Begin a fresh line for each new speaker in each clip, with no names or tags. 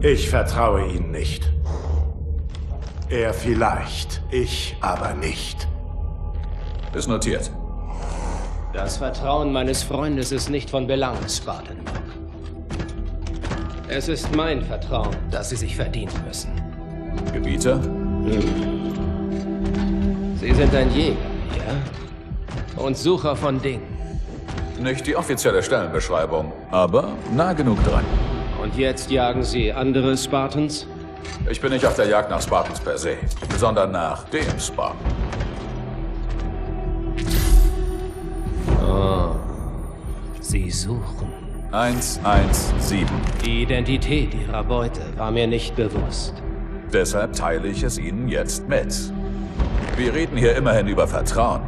Ich vertraue Ihnen nicht. Er vielleicht, ich aber nicht.
Ist notiert.
Das Vertrauen meines Freundes ist nicht von Belang, Spartanburg. Es ist mein Vertrauen, das Sie sich verdienen müssen.
Gebieter?
Sie sind ein Jäger, ja? Und Sucher von Dingen.
Nicht die offizielle Stellenbeschreibung, aber nah genug dran.
Und jetzt jagen Sie andere Spartans?
Ich bin nicht auf der Jagd nach Spartans per se, sondern nach dem Spartan.
Oh. Sie suchen.
117.
Die Identität Ihrer Beute war mir nicht bewusst.
Deshalb teile ich es Ihnen jetzt mit. Wir reden hier immerhin über Vertrauen.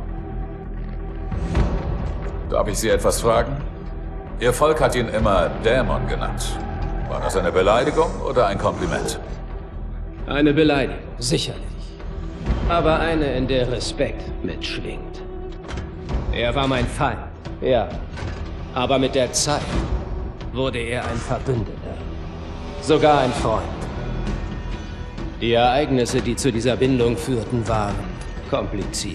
Darf ich Sie etwas fragen? Ihr Volk hat ihn immer Dämon genannt. War das eine Beleidigung oder ein Kompliment?
Eine Beleidigung, sicherlich. Aber eine, in der Respekt mitschwingt. Er war mein Feind, ja. Aber mit der Zeit wurde er ein Verbündeter. Sogar ein Freund. Die Ereignisse, die zu dieser Bindung führten, waren kompliziert.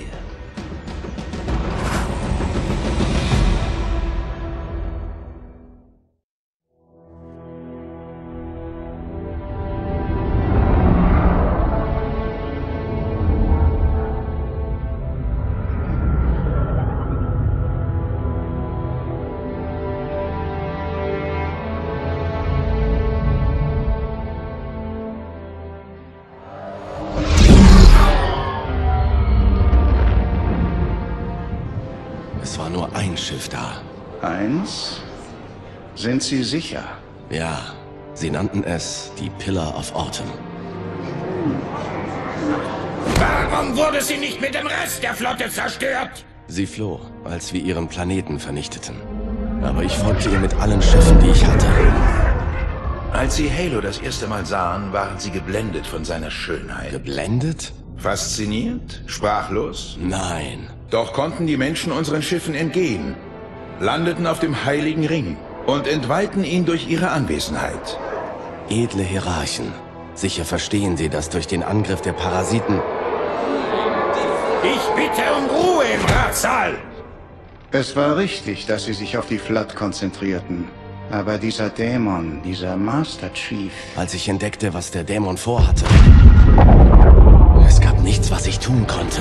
Es war nur ein Schiff da.
Eins? Sind Sie sicher?
Ja, sie nannten es die Pillar of Autumn.
Warum wurde sie nicht mit dem Rest der Flotte zerstört?
Sie floh, als wir ihren Planeten vernichteten. Aber ich folgte ihr mit allen Schiffen, die ich hatte.
Als Sie Halo das erste Mal sahen, waren Sie geblendet von seiner Schönheit.
Geblendet?
Fasziniert? Sprachlos?
Nein.
Doch konnten die Menschen unseren Schiffen entgehen, landeten auf dem Heiligen Ring und entweihten ihn durch ihre Anwesenheit.
Edle Hierarchen. Sicher verstehen sie, dass durch den Angriff der Parasiten...
Ich bitte um Ruhe im Ratssaal!
Es war richtig, dass sie sich auf die Flotte konzentrierten. Aber dieser Dämon, dieser Master Chief...
Als ich entdeckte, was der Dämon vorhatte... Es gab nichts, was ich tun konnte.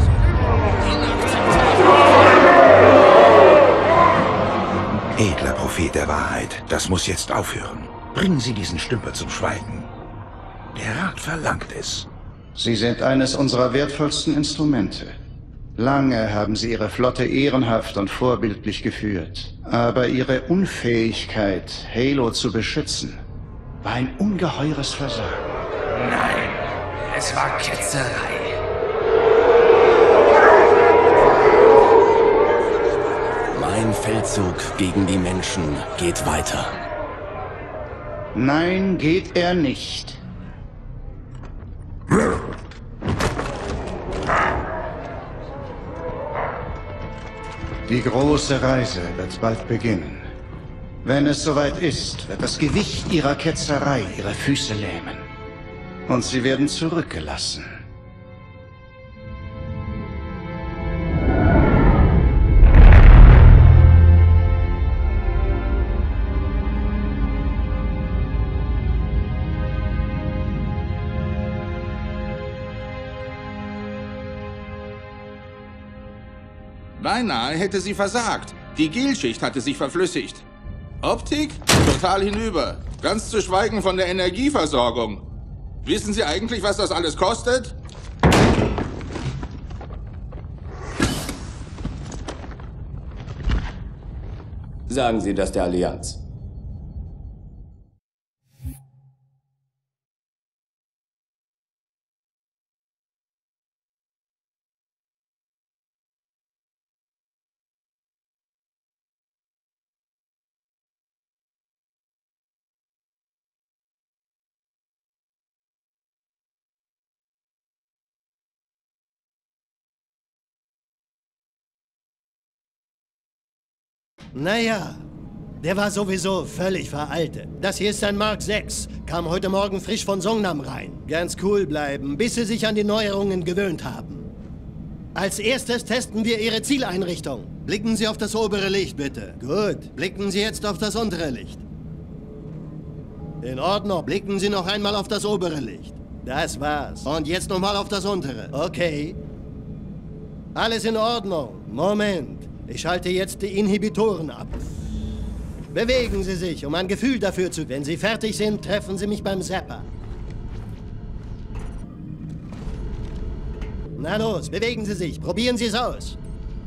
Edler Prophet der Wahrheit, das muss jetzt aufhören. Bringen Sie diesen Stümper zum Schweigen. Der Rat verlangt es.
Sie sind eines unserer wertvollsten Instrumente. Lange haben Sie Ihre Flotte ehrenhaft und vorbildlich geführt. Aber Ihre Unfähigkeit, Halo zu beschützen, war ein ungeheures Versagen.
Nein, es war Ketzerei.
Mein Feldzug gegen die Menschen geht weiter.
Nein, geht er nicht. Die große Reise wird bald beginnen. Wenn es soweit ist, wird das Gewicht Ihrer Ketzerei Ihre Füße lähmen. Und Sie werden zurückgelassen.
Beinahe hätte sie versagt. Die Gelschicht hatte sich verflüssigt. Optik? Total hinüber. Ganz zu schweigen von der Energieversorgung. Wissen Sie eigentlich, was das alles kostet?
Sagen Sie das der Allianz.
Naja, Der war sowieso völlig veraltet. Das hier ist ein Mark 6. Kam heute Morgen frisch von Songnam rein. Ganz cool bleiben, bis Sie sich an die Neuerungen gewöhnt haben. Als erstes testen wir Ihre Zieleinrichtung. Blicken Sie auf das obere Licht, bitte. Gut. Blicken Sie jetzt auf das untere Licht. In Ordnung. Blicken Sie noch einmal auf das obere Licht. Das war's. Und jetzt nochmal auf das untere. Okay. Alles in Ordnung. Moment. Ich schalte jetzt die Inhibitoren ab. Bewegen Sie sich, um ein Gefühl dafür zu... Wenn Sie fertig sind, treffen Sie mich beim Zapper. Na los, bewegen Sie sich. Probieren Sie es aus.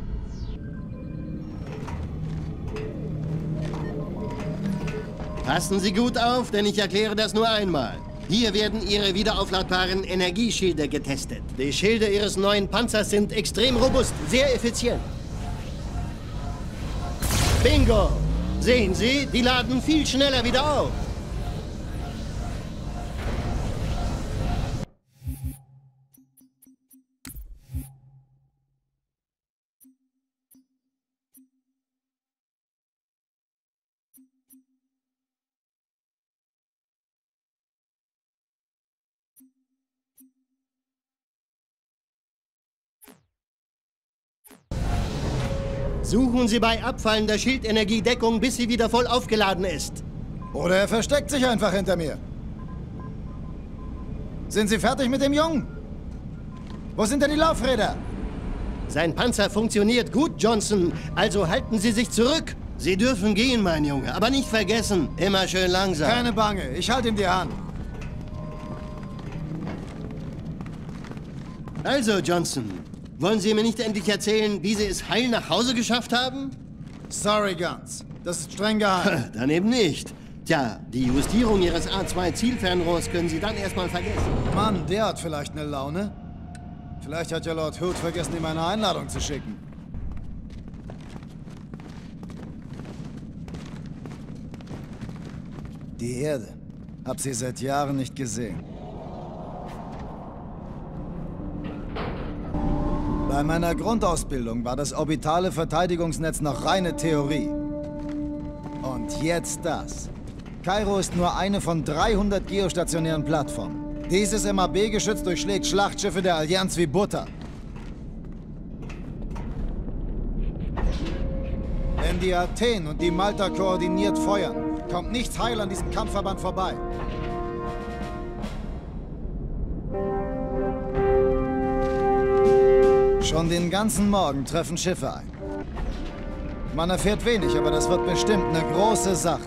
Passen Sie gut auf, denn ich erkläre das nur einmal. Hier werden Ihre wiederaufladbaren Energieschilde getestet. Die Schilde Ihres neuen Panzers sind extrem robust, sehr effizient. Bingo! Sehen Sie, die laden viel schneller wieder auf. Suchen Sie bei abfallender Schildenergie Deckung, bis sie wieder voll aufgeladen ist.
Oder er versteckt sich einfach hinter mir. Sind Sie fertig mit dem Jungen? Wo sind denn die Laufräder?
Sein Panzer funktioniert gut, Johnson. Also halten Sie sich zurück. Sie dürfen gehen, mein Junge. Aber nicht vergessen, immer schön langsam.
Keine Bange, ich halte ihm die Hand.
Also, Johnson, wollen Sie mir nicht endlich erzählen, wie Sie es heil nach Hause geschafft haben?
Sorry, Guns. Das ist streng geheim.
Dann eben nicht. Tja, die Justierung Ihres A2-Zielfernrohrs können Sie dann erstmal vergessen.
Mann, der hat vielleicht eine Laune. Vielleicht hat ja Lord Hood vergessen, ihm eine Einladung zu schicken. Die Erde. Hab sie seit Jahren nicht gesehen. Bei meiner Grundausbildung war das orbitale Verteidigungsnetz noch reine Theorie. Und jetzt das. Kairo ist nur eine von 300 geostationären Plattformen. Dieses MAB-Geschütz durchschlägt Schlachtschiffe der Allianz wie Butter. Wenn die Athen und die Malta koordiniert feuern, kommt nichts heil an diesem Kampfverband vorbei. Schon den ganzen Morgen treffen Schiffe ein. Man erfährt wenig, aber das wird bestimmt eine große Sache.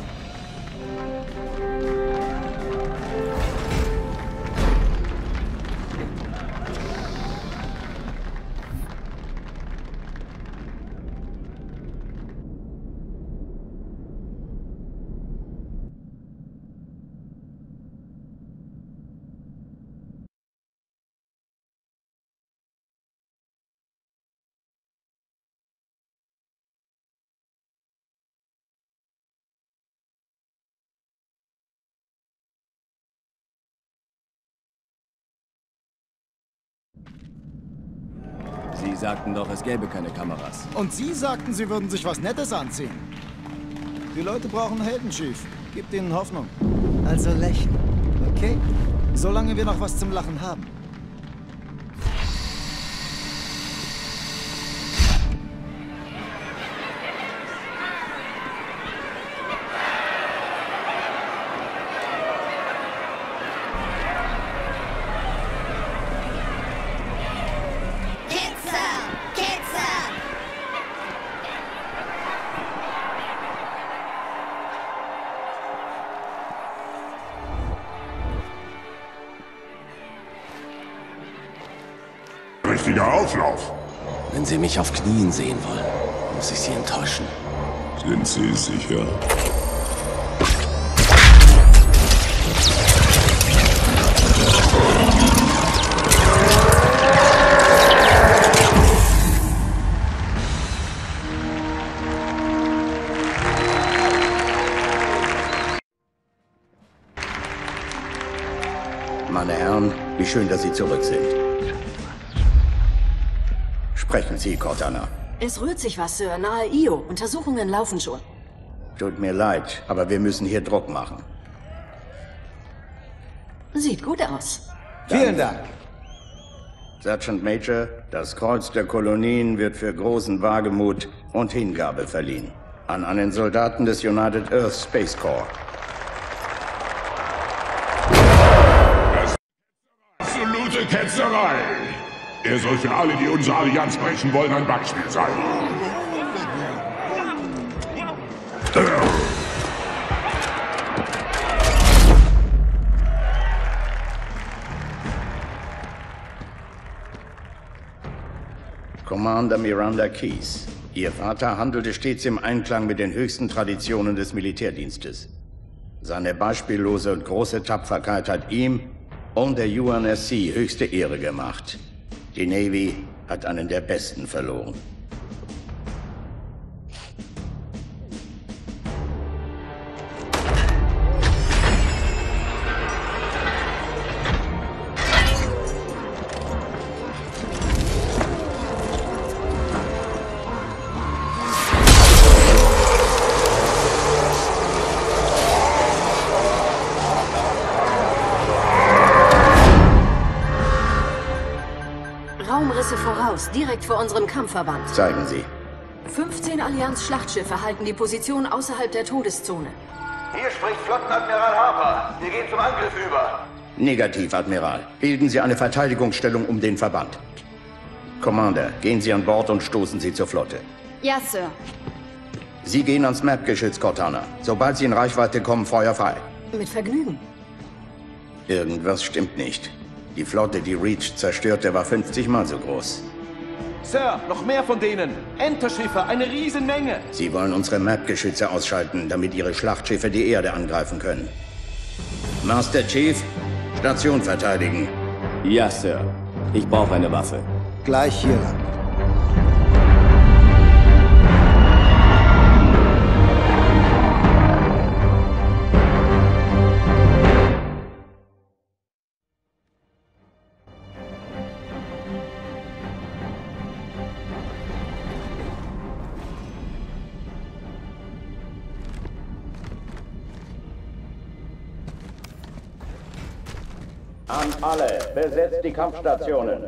Sie sagten doch, es gäbe keine Kameras.
Und Sie sagten, Sie würden sich was Nettes anziehen. Die Leute brauchen Helden, Chief. Gebt ihnen Hoffnung. Also lächeln, okay? Solange wir noch was zum Lachen haben.
Richtiger Auflauf.
Wenn Sie mich auf Knien sehen wollen, muss ich Sie enttäuschen.
Sind Sie sicher?
Meine Herren, wie schön, dass Sie zurück sind. Sprechen Sie, Cortana.
Es rührt sich was, Sir, nahe Io. Untersuchungen laufen schon. Tut mir leid, aber wir müssen hier Druck machen.
Sieht gut aus.
Vielen Dank. Sergeant Major, das Kreuz der Kolonien wird für großen Wagemut und Hingabe verliehen. An einen Soldaten des United Earth Space Corps.
Absolute Ketzerei! Er soll für alle, die unsere Allianz brechen wollen, ein Beispiel sein.
Commander Miranda Keyes. Ihr Vater handelte stets im Einklang mit den höchsten Traditionen des Militärdienstes. Seine beispiellose und große Tapferkeit hat ihm und der UNSC höchste Ehre gemacht. Die Navy hat einen der Besten verloren.
Raumrisse voraus, direkt vor unserem Kampfverband.
Zeigen Sie.
15 Allianz-Schlachtschiffe halten die Position außerhalb der Todeszone.
Hier spricht Flottenadmiral Harper. Wir gehen zum Angriff über.
Negativ, Admiral. Bilden Sie eine Verteidigungsstellung um den Verband. Commander, gehen Sie an Bord und stoßen Sie zur Flotte.
Ja, Sir.
Sie gehen ans Map-Geschütz, Cortana. Sobald Sie in Reichweite kommen, Feuer frei.
Mit Vergnügen.
Irgendwas stimmt nicht. Die Flotte, die Reach zerstörte, war 50 Mal so groß.
Sir, noch mehr von denen. Enterschiffe, eine Riesenmenge.
Sie wollen unsere Map-Geschütze ausschalten, damit ihre Schlachtschiffe die Erde angreifen können. Master Chief, Station verteidigen.
Ja, Sir. Ich brauche eine Waffe.
Gleich hier lang.
An alle, besetzt die Kampfstationen.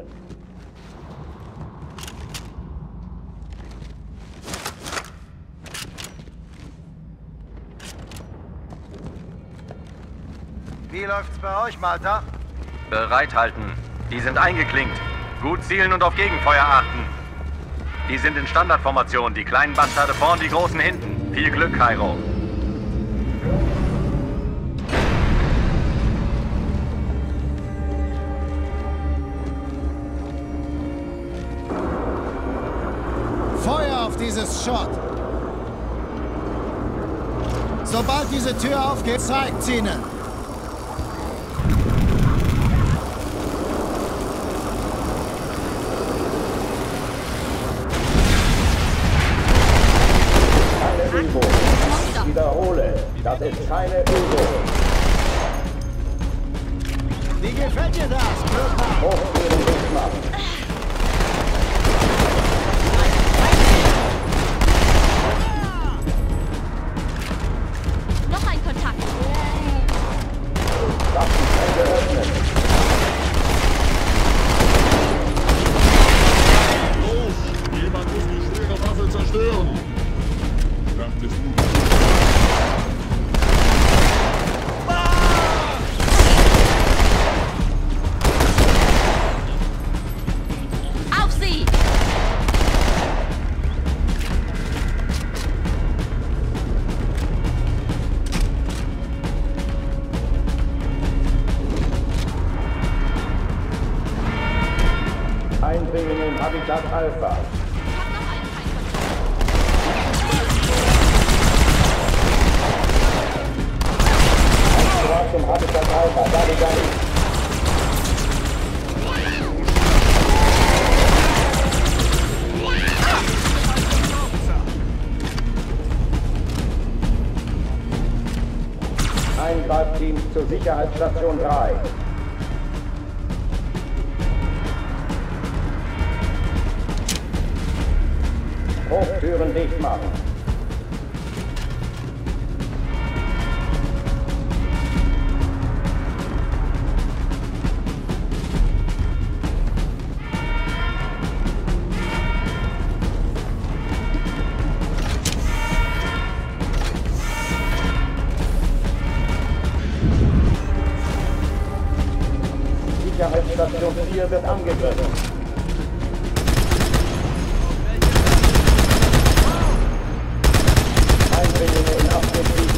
Wie läuft's bei euch, Malta?
Bereithalten. Die sind eingeklinkt. Gut zielen und auf Gegenfeuer achten. Die sind in Standardformation. Die kleinen Bastarde vorn, die großen hinten. Viel Glück, Kairo.
Feuer auf dieses Schott! Sobald diese Tür aufgeht, zeigt's ihnen!
Keine Übung. Ich wiederhole, das ist keine Übung.
Wie gefällt dir das, Blödmann?
Hochführen nicht machen.
Noch ein Kontakt.
Waffenfänge öffnen.
Los! Jemand muss die schwere Waffe zerstören! Kraft des Mutes.
Auf sie!
Eindringen in Habitat Alpha. Zum Habitat Alpha, da. Eingreifteams zur Sicherheitsstation 3. Hochtüren dicht machen. Sicherheitsstation 4 wird angegriffen. Eindringlinge in Abschnitt 7.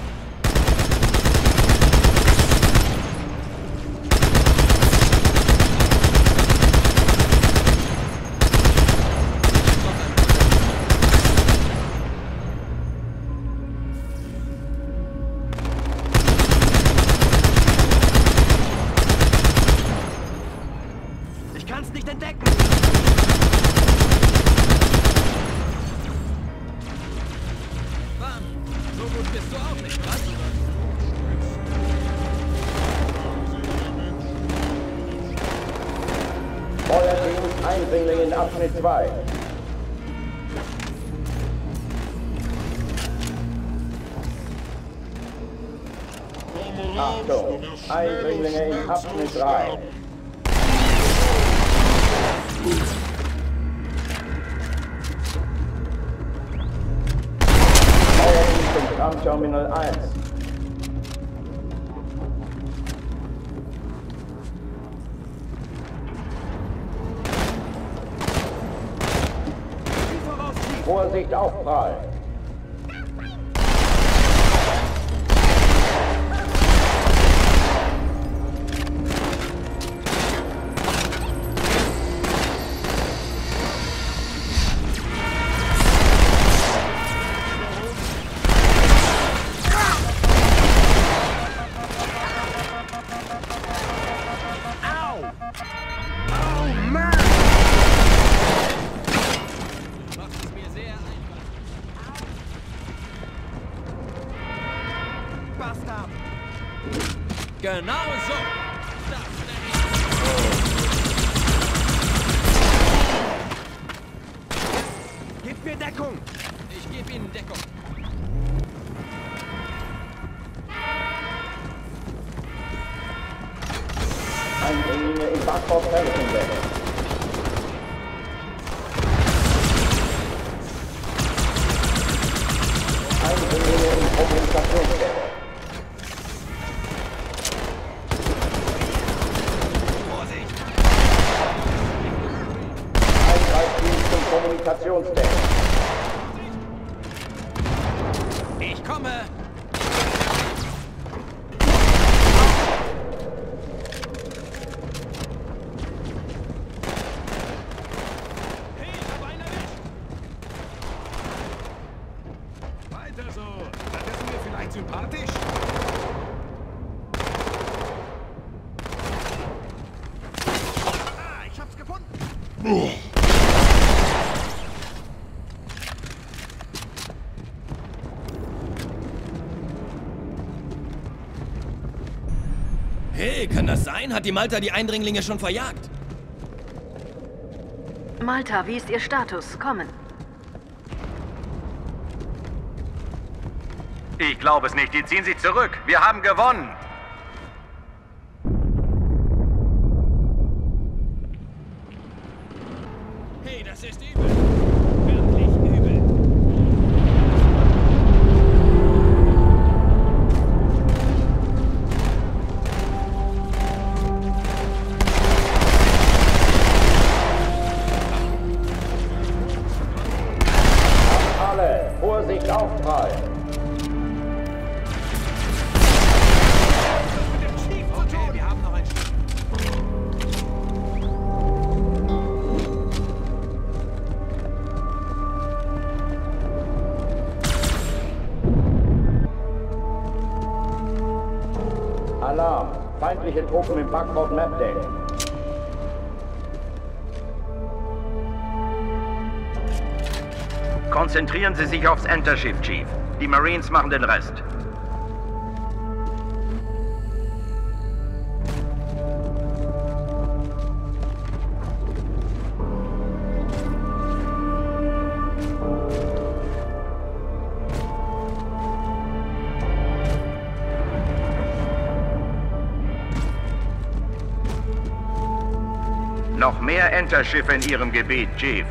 Ich kann's nicht entdecken. So gut bist du auch nicht, was?
Feuerdienst Eindringling in Abschnitt 2. Achtung, Eindringlinge in Abschnitt 3. Feuerdienst im Tramterminal 1. Vorsicht, Aufprall!
Genau so! Gebt mir Deckung! Ich gebe Ihnen Deckung.
Eindringlinge in Backbau-Felsenwelt. Eindringlinge in Kommunikationswelt. Kommunikationsdeck.
Ich komme! Hey, ich hab einen erwischt! Weiter so! Das ist mir vielleicht sympathisch? Ah, ich hab's gefunden! Hey, kann das sein? Hat die Malta die Eindringlinge schon verjagt?
Malta, wie ist Ihr Status? Kommen.
Ich glaube es nicht. Die ziehen sich zurück. Wir haben gewonnen.
Hey, das ist übel. Wirklich übel.
Vorsicht, Aufprall!
Okay, wir haben noch ein Stück.
Alarm! Feindliche Truppen im Backbord Mapdeck.
Konzentrieren Sie sich aufs Enterschiff, Chief. Die Marines machen den Rest. Noch mehr Enterschiffe in Ihrem Gebiet, Chief.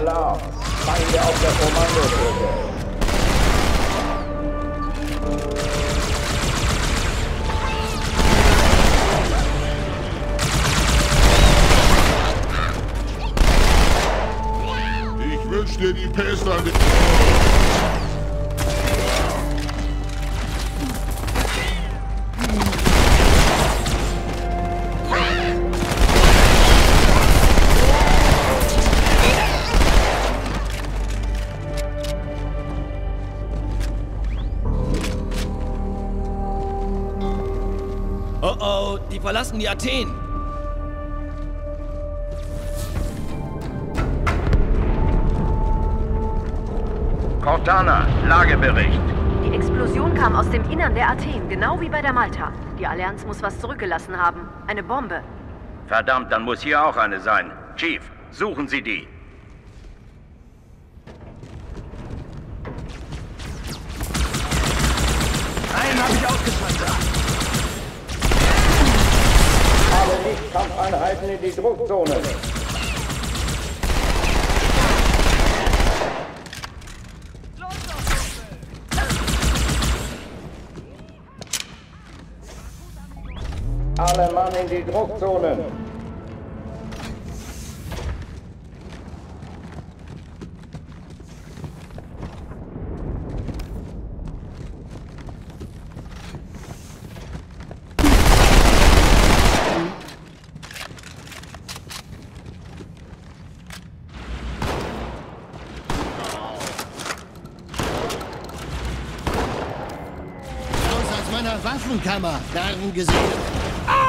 Alarm! Feinde auf der Kommandobrücke!
Ich wünsch dir die Pest an den...
Oh oh, die verlassen die Athen.
Cortana, Lagebericht.
Die Explosion kam aus dem Innern der Athen, genau wie bei der Malta. Die Allianz muss was zurückgelassen haben. Eine Bombe.
Verdammt, dann muss hier auch eine sein. Chief, suchen Sie die.
Einen habe ich ausgeschaltet.
Alle Lichtkampfeinheiten in die Druckzone. Alle Mann in die Druckzonen.
Aus meiner Waffenkammer, Narren gesehen.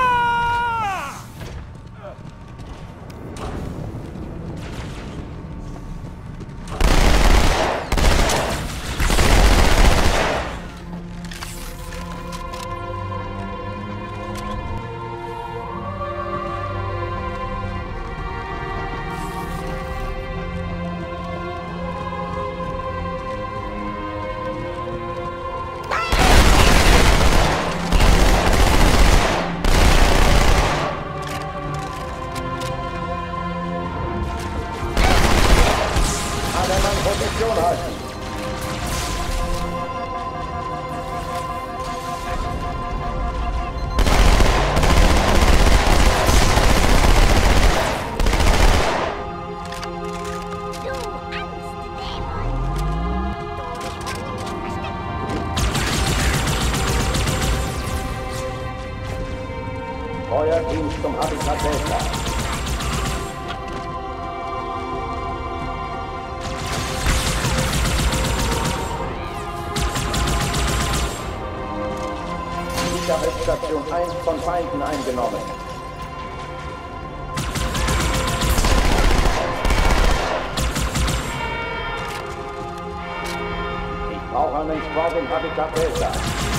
Position halten. Feuerdienst zum Habitat Delta. Sicherheitsstation 1 von Feinden eingenommen. Ich brauche einen Squad im Habitat Delta.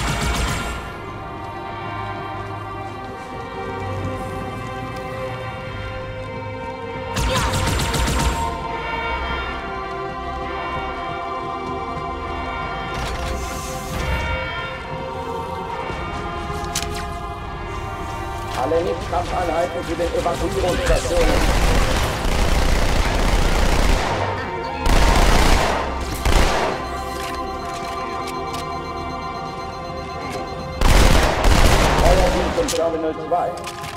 Alle Nichtkampfeinheiten zu den Evakuierungsstationen. Feuerdienst im Terminal 2.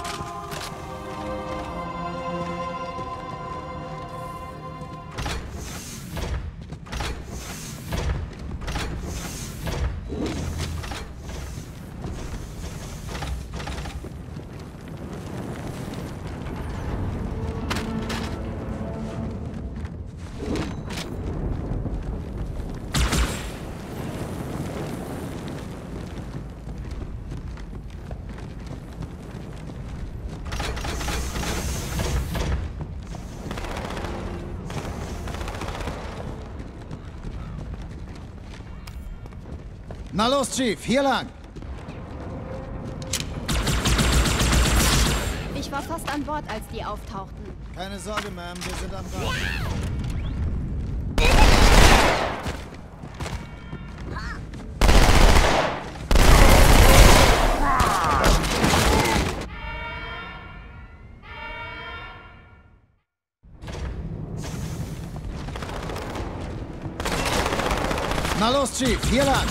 Na los, Chief, hier lang!
Ich war fast an Bord, als die auftauchten.
Keine Sorge, Ma'am, wir sind am Bord. Na los, Chief, hier lang!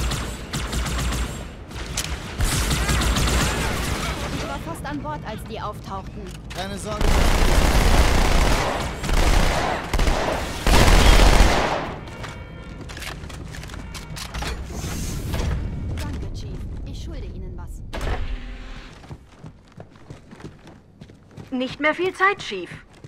Ich war fast an Bord, als die auftauchten.
Keine Sorge.
Danke, Chief. Ich schulde Ihnen was.
Nicht mehr viel Zeit, Chief.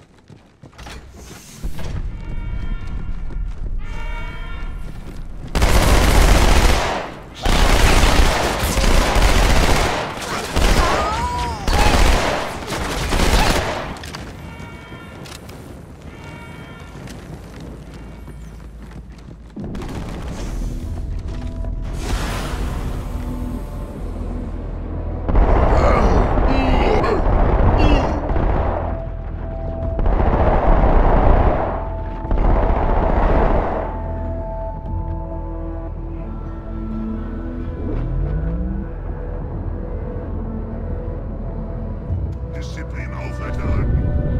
Disziplin aufrechterhalten.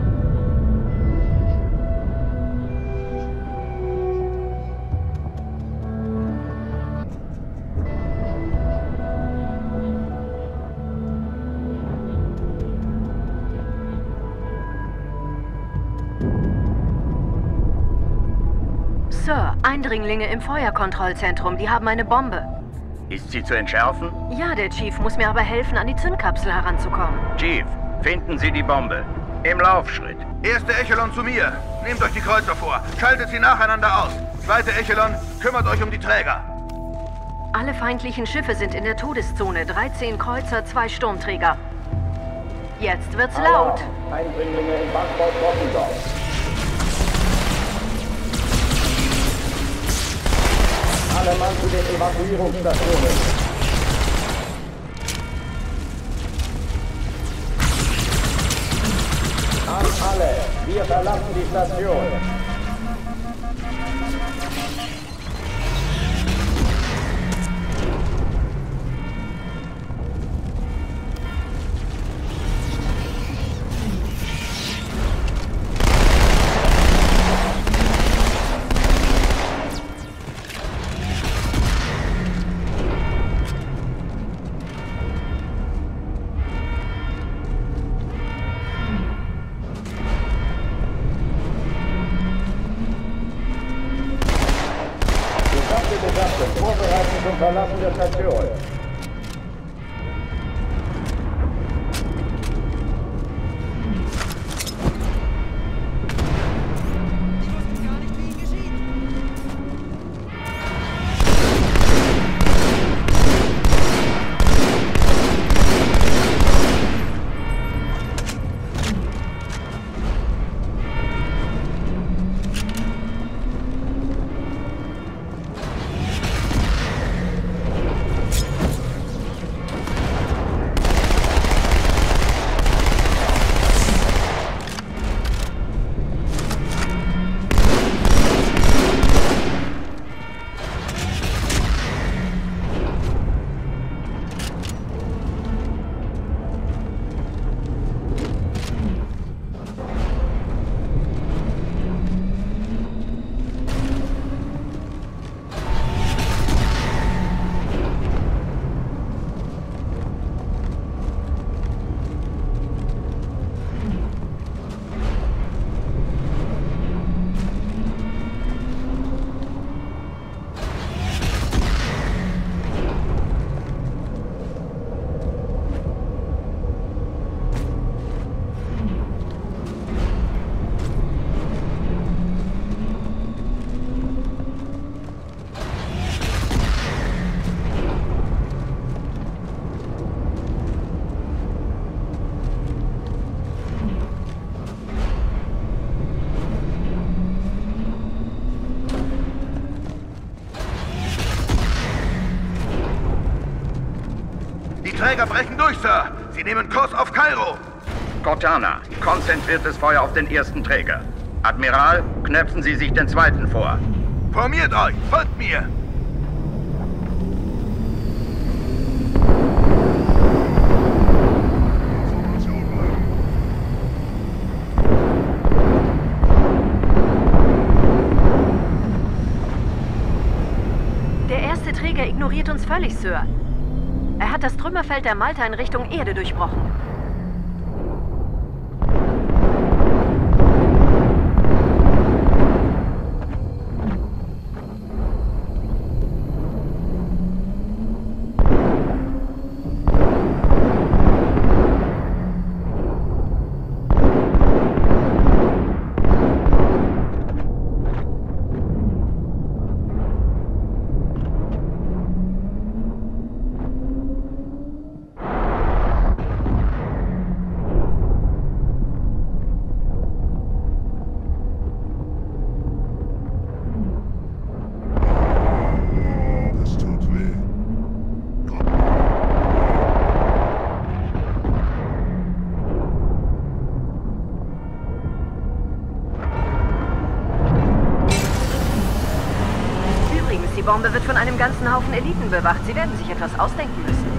Sir, Eindringlinge im Feuerkontrollzentrum, die haben eine Bombe.
Ist sie zu entschärfen?
Ja, der Chief muss mir aber helfen, an die Zündkapsel heranzukommen.
Chief, finden Sie die Bombe. Im Laufschritt.
Erste Echelon zu mir. Nehmt euch die Kreuzer vor. Schaltet sie nacheinander aus. Zweite Echelon, kümmert euch um die Träger.
Alle feindlichen Schiffe sind in der Todeszone. 13 Kreuzer, 2 Sturmträger. Jetzt wird's laut.
Eindringlinge im Backbau Trockendorf. Alle Mann zu den Evakuierungsstationen. An alle, wir verlassen die Station. Vorbereiten zum Verlassen der Station.
Die Träger brechen durch, Sir. Sie nehmen Kurs auf Kairo.
Cortana, konzentriertes Feuer auf den ersten Träger. Admiral, knöpfen Sie sich den zweiten vor.
Formiert euch, folgt mir.
Der ignoriert uns völlig, Sir. Er hat das Trümmerfeld der Malta in Richtung Erde durchbrochen. Die Bombe wird von einem ganzen Haufen Eliten bewacht. Sie werden sich etwas ausdenken müssen.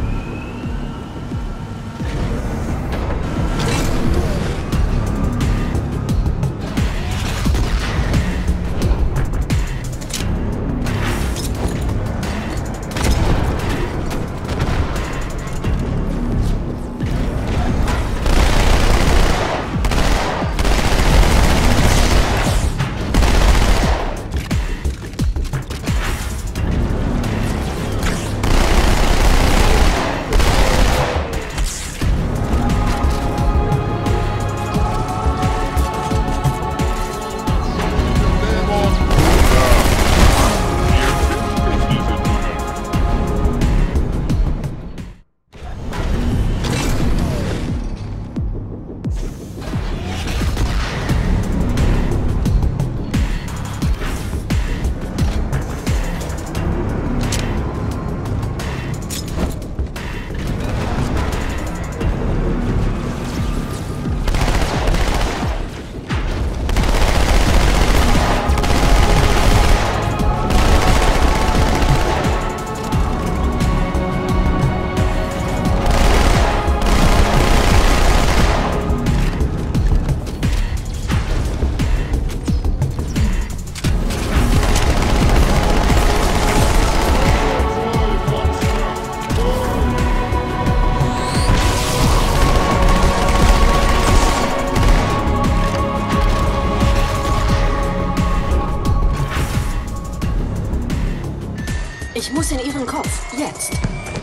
Ich muss in Ihren Kopf. Jetzt.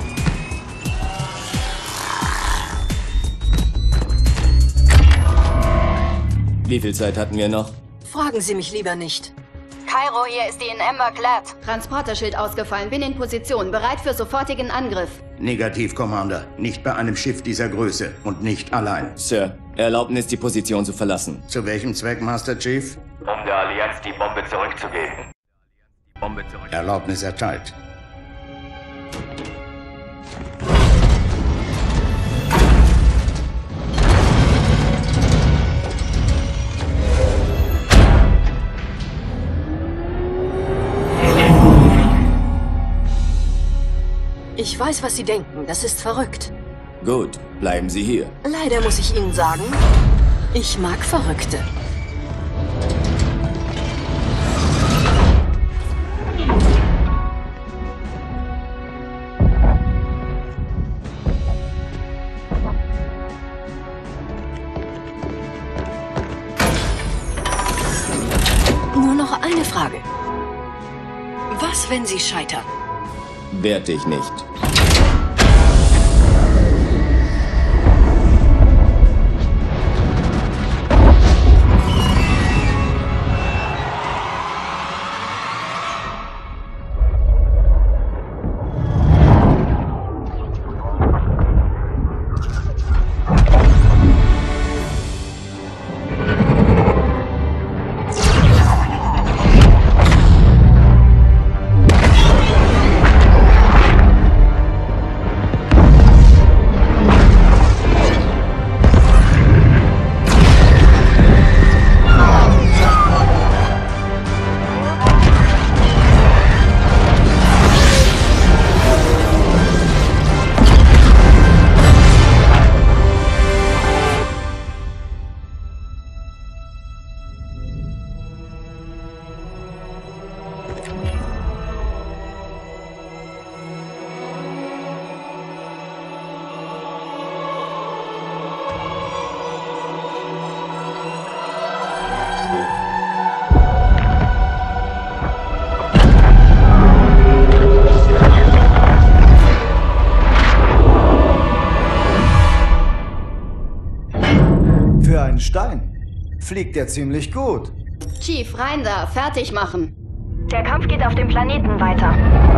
Wie viel Zeit hatten wir noch?
Fragen Sie mich lieber nicht.
Kairo, hier ist die in Ember Glad. Transporterschild ausgefallen. Bin in Position. Bereit für sofortigen Angriff.
Negativ, Commander. Nicht bei einem Schiff dieser Größe. Und nicht allein.
Sir, Erlaubnis, die Position zu verlassen.
Zu welchem Zweck, Master Chief?
Um der Allianz die Bombe zurückzugeben.
Erlaubnis erteilt.
Ich weiß, was Sie denken. Das ist verrückt.
Gut, bleiben Sie hier.
Leider muss ich Ihnen sagen, ich mag Verrückte. Nur noch eine Frage. Was, wenn Sie scheitern?
Werd ich nicht.
fliegt er ziemlich gut.
Chief, rein da, fertig machen.
Der Kampf geht auf dem Planeten weiter.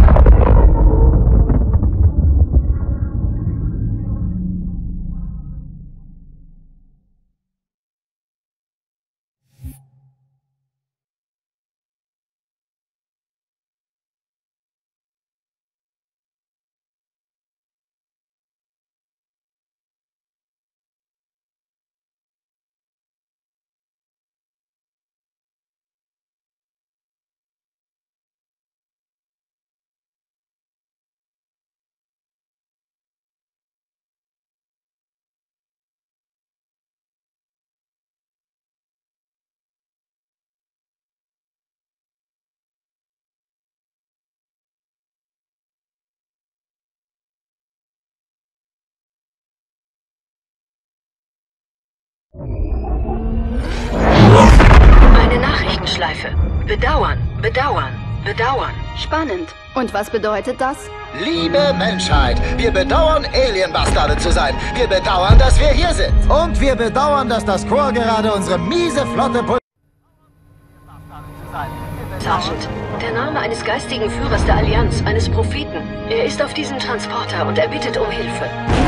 Eine Nachrichtenschleife. Bedauern, bedauern, bedauern.
Spannend. Und was bedeutet das?
Liebe Menschheit, wir bedauern, Alien-Bastarde zu sein. Wir bedauern, dass wir hier sind.
Und wir bedauern, dass das Korps gerade unsere miese Flotte...
Sergeant, der Name eines geistigen Führers der Allianz, eines Propheten. Er ist auf diesem Transporter und er bittet um Hilfe.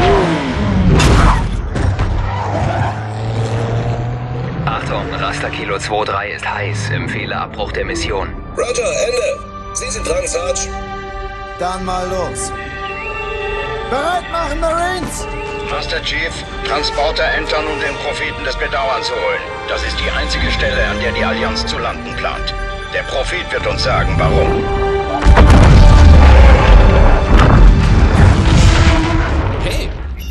Achtung, Raster Kilo 2-3 ist heiß. Empfehle Abbruch der Mission.
Roger, Ende. Sie sind dran, Sarge.
Dann mal los. Bereit machen, Marines!
Master Chief, Transporter entern, um den Propheten des Bedauerns zu holen. Das ist die einzige Stelle, an der die Allianz zu landen plant. Der Prophet wird uns sagen, warum.
Hey!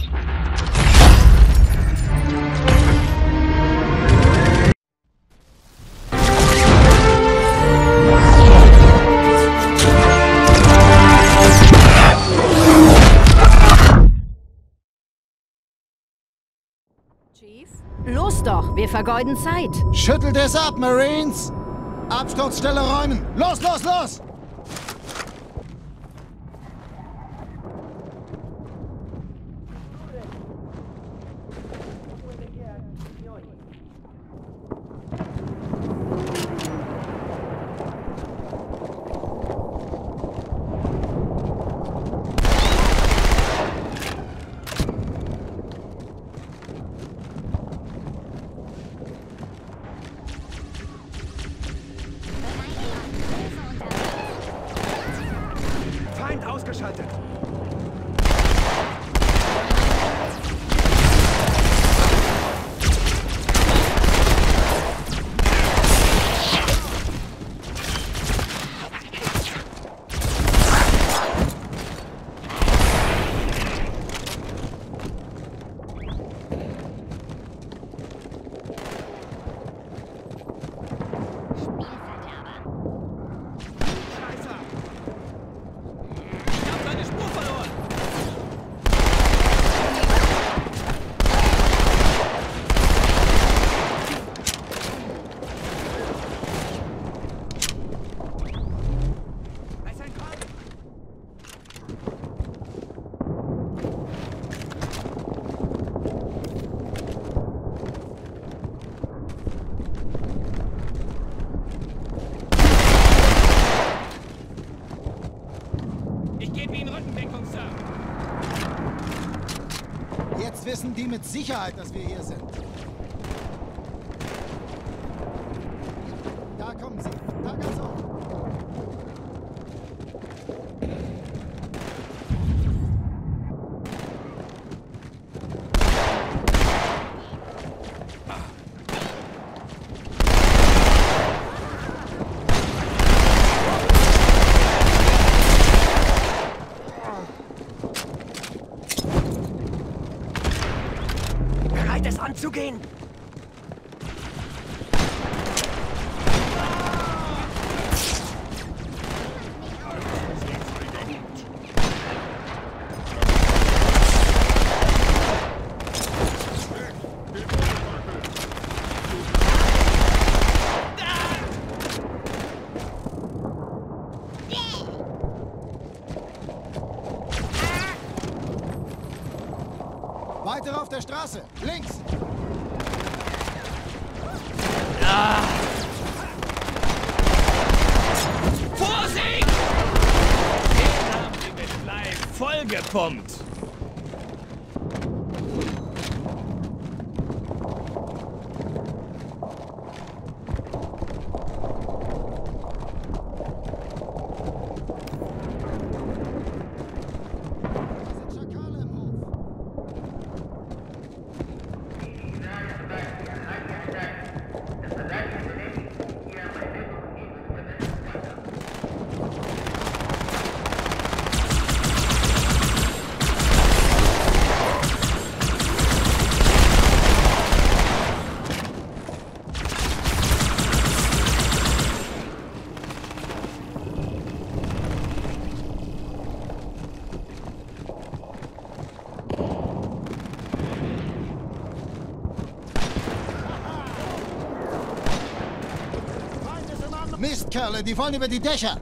Chief? Los doch, wir vergeuden Zeit.
Schüttelt es ab, Marines! Absturzstelle räumen! Los, los, los!
Ausgeschaltet.
Jetzt wissen die mit Sicherheit, dass wir hier sind. Da kommen sie. Da ganz oben.
Es anzugehen.
Weiter auf der Straße. Links.
vollgepumpt.
Mistkerle, die fallen über die Dächer.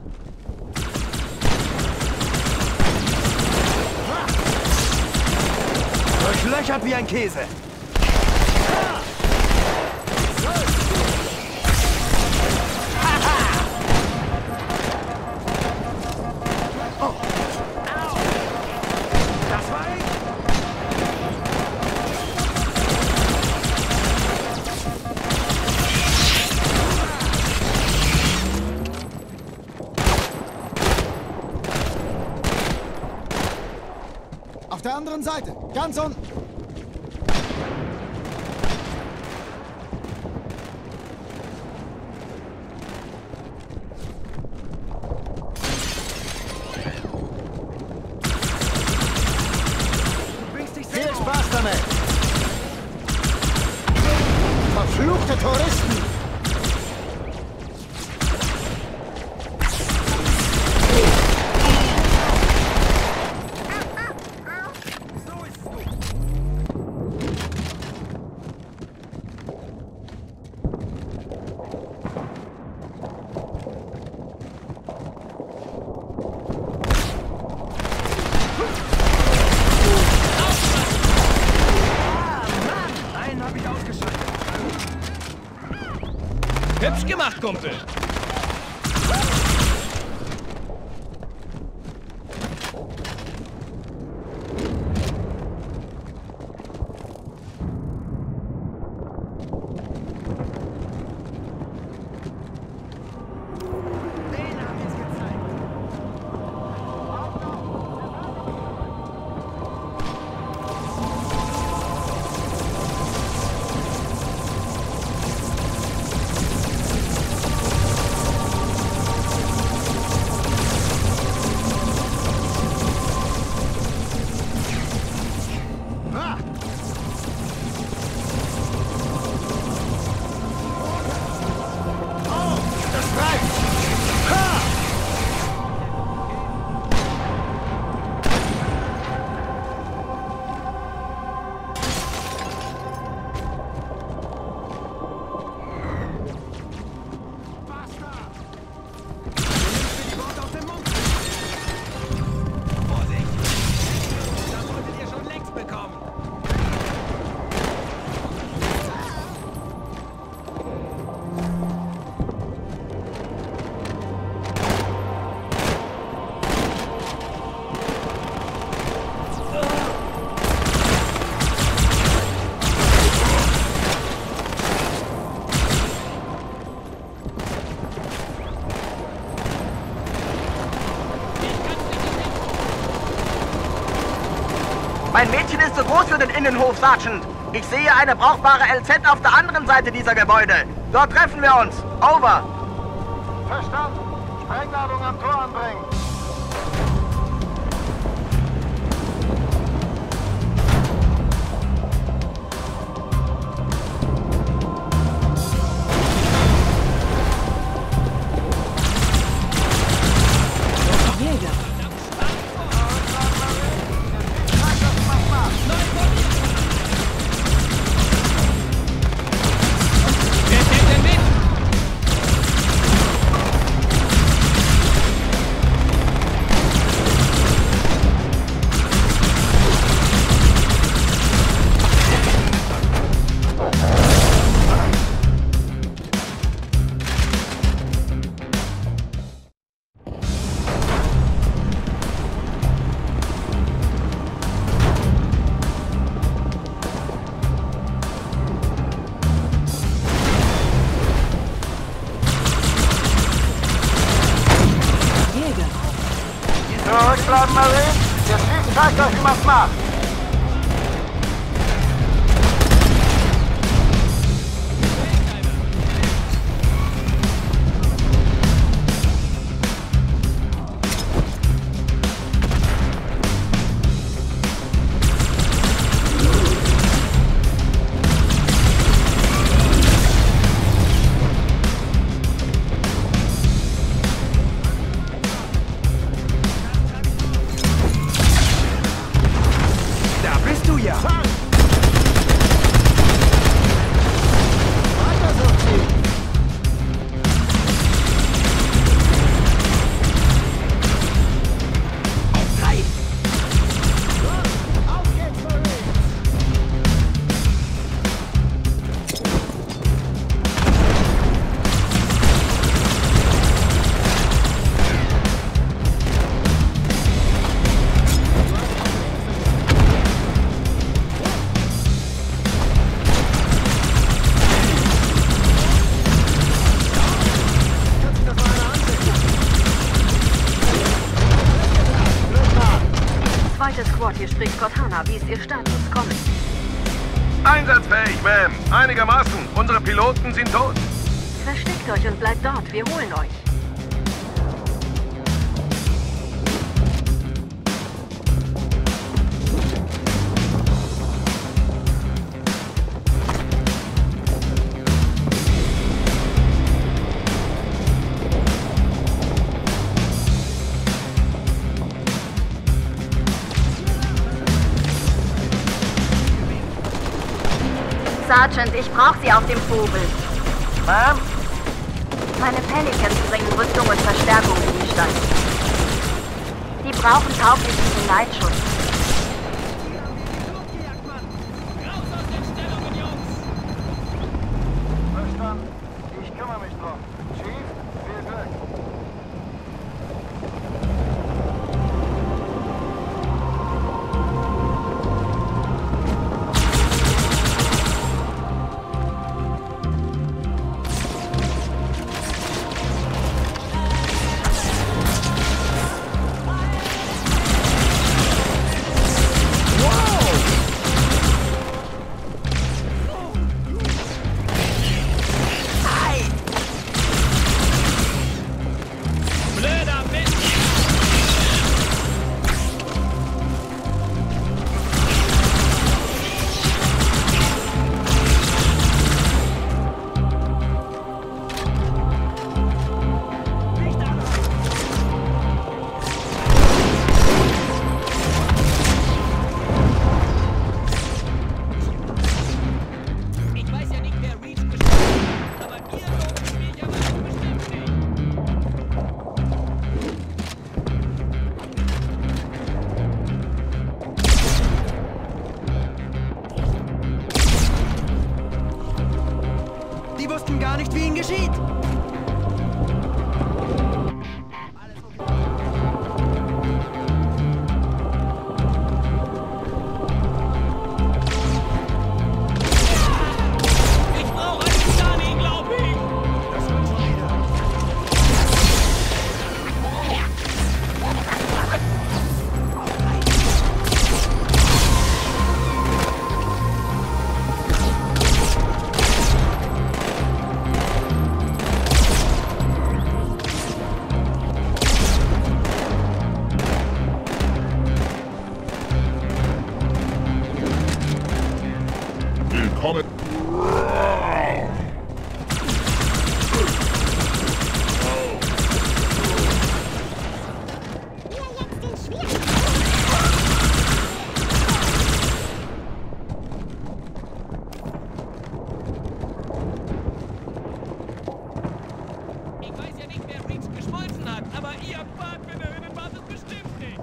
Durchlöchert wie ein Käse.
Auf der anderen Seite, ganz unten.
Viel Spaß damit! Verfluchte Touristen!
Hübsch gemacht, Kumpel.
Mein Mädchen ist zu groß für den Innenhof, Sergeant. Ich sehe eine brauchbare LZ auf der anderen Seite dieser Gebäude. Dort treffen wir uns. Over.
Verstanden. Sprengladung am Tor anbringen.
Zurückbleiben, Marine. Der Chief zeigt euch, wie man's macht.
Hier spricht Cortana. Wie ist Ihr Status? Kommen.
Einsatzfähig, Ma'am. Einigermaßen. Unsere Piloten sind tot.
Versteckt euch und bleibt dort. Wir holen euch.
Sergeant, ich brauche Sie auf dem Vogel.
Ma'am?
Meine Pelicans bringen Rüstung und Verstärkung in die Stadt. Die brauchen tauglichen Geleitschutz.
Verstanden. Ich kümmere mich drum. Chief, viel Glück.
Gar nicht, wie ihnen geschieht. Ich brauche einen Stani, glaube ich. Das wird schon wieder.
Willkommen.
Ich weiß ja nicht, wer Reach geschmolzen hat, aber ihr Pfadfinderinnen wart es bestimmt nicht.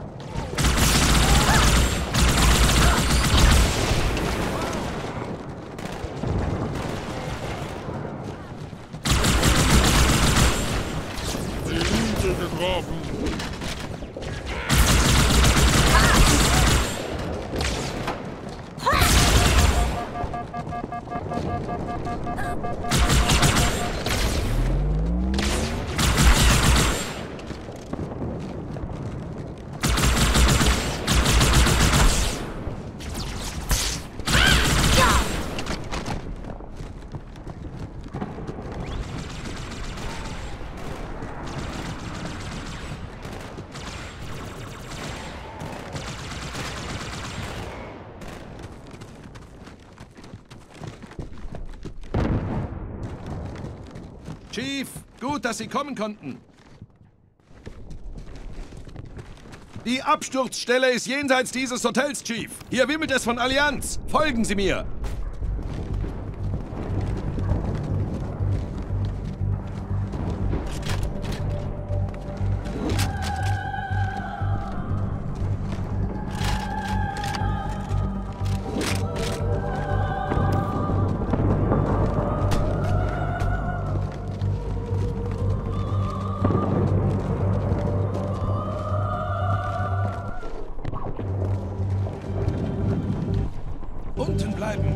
Getroffen.
Chief, gut, dass Sie kommen konnten. Die Absturzstelle ist jenseits dieses Hotels, Chief. Hier wimmelt es von Allianz. Folgen Sie mir. Unten bleiben.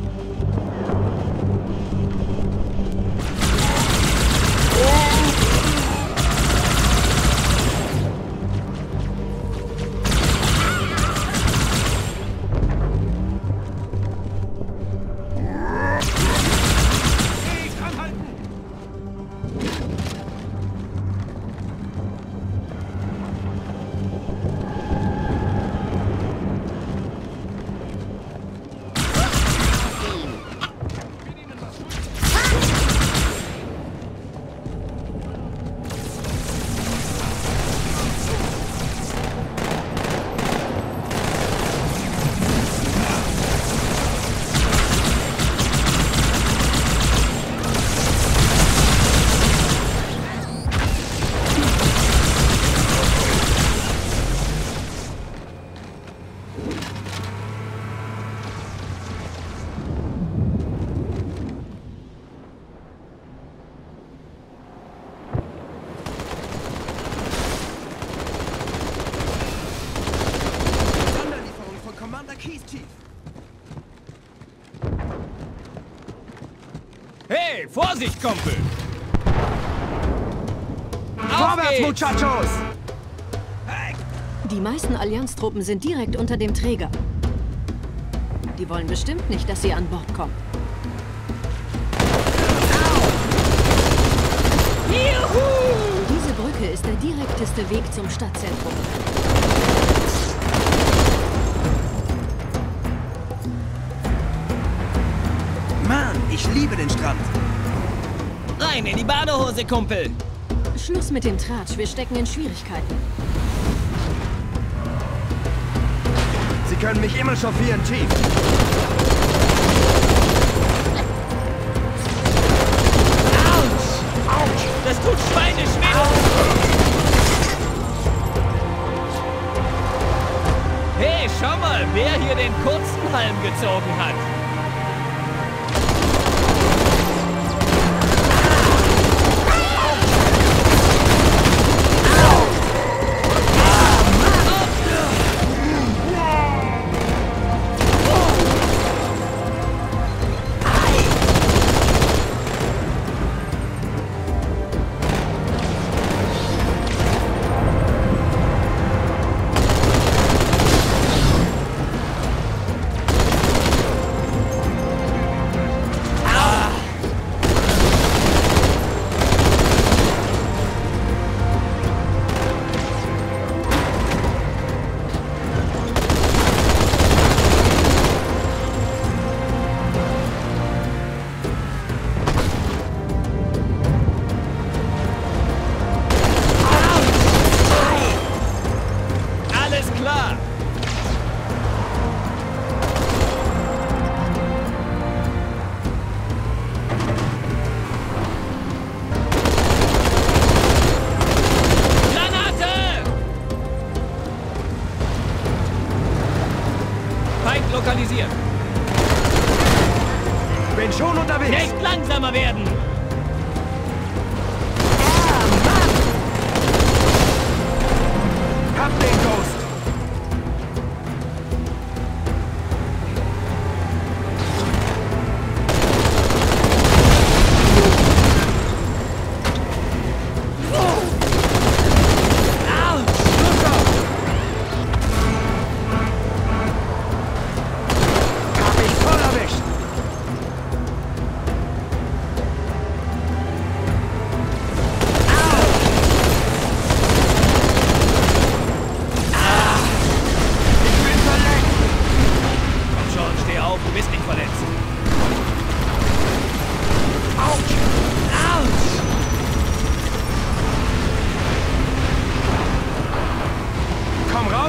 Hey, Vorsicht, Kumpel!
Vorwärts, Muchachos!
Die meisten Allianz-Truppen sind direkt unter dem Träger. Die wollen bestimmt nicht, dass sie an Bord kommen.
Juhu!
Diese Brücke ist der direkteste Weg zum Stadtzentrum.
Mann, ich liebe den Strand.
Rein in die Badehose, Kumpel!
Schluss mit dem Tratsch, wir stecken in Schwierigkeiten.
Sie können mich immer chauffieren, Chief.
Autsch! Das tut schweinisch weh! Hey, schau mal, wer hier den kurzen Halm gezogen hat. Lokalisiert.
Bin schon unterwegs.
Nicht langsamer werden.
Hab den Ghost.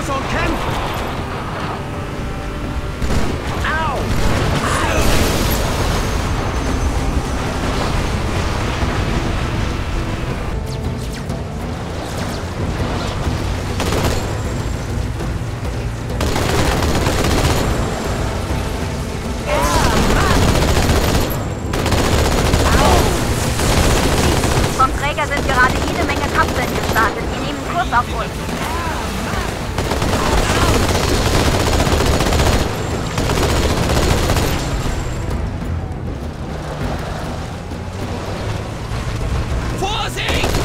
Panzer und kämpft!
Sind gerade jede Menge Kapseln gestartet. Die nehmen Kurs auf uns.
Vorsicht!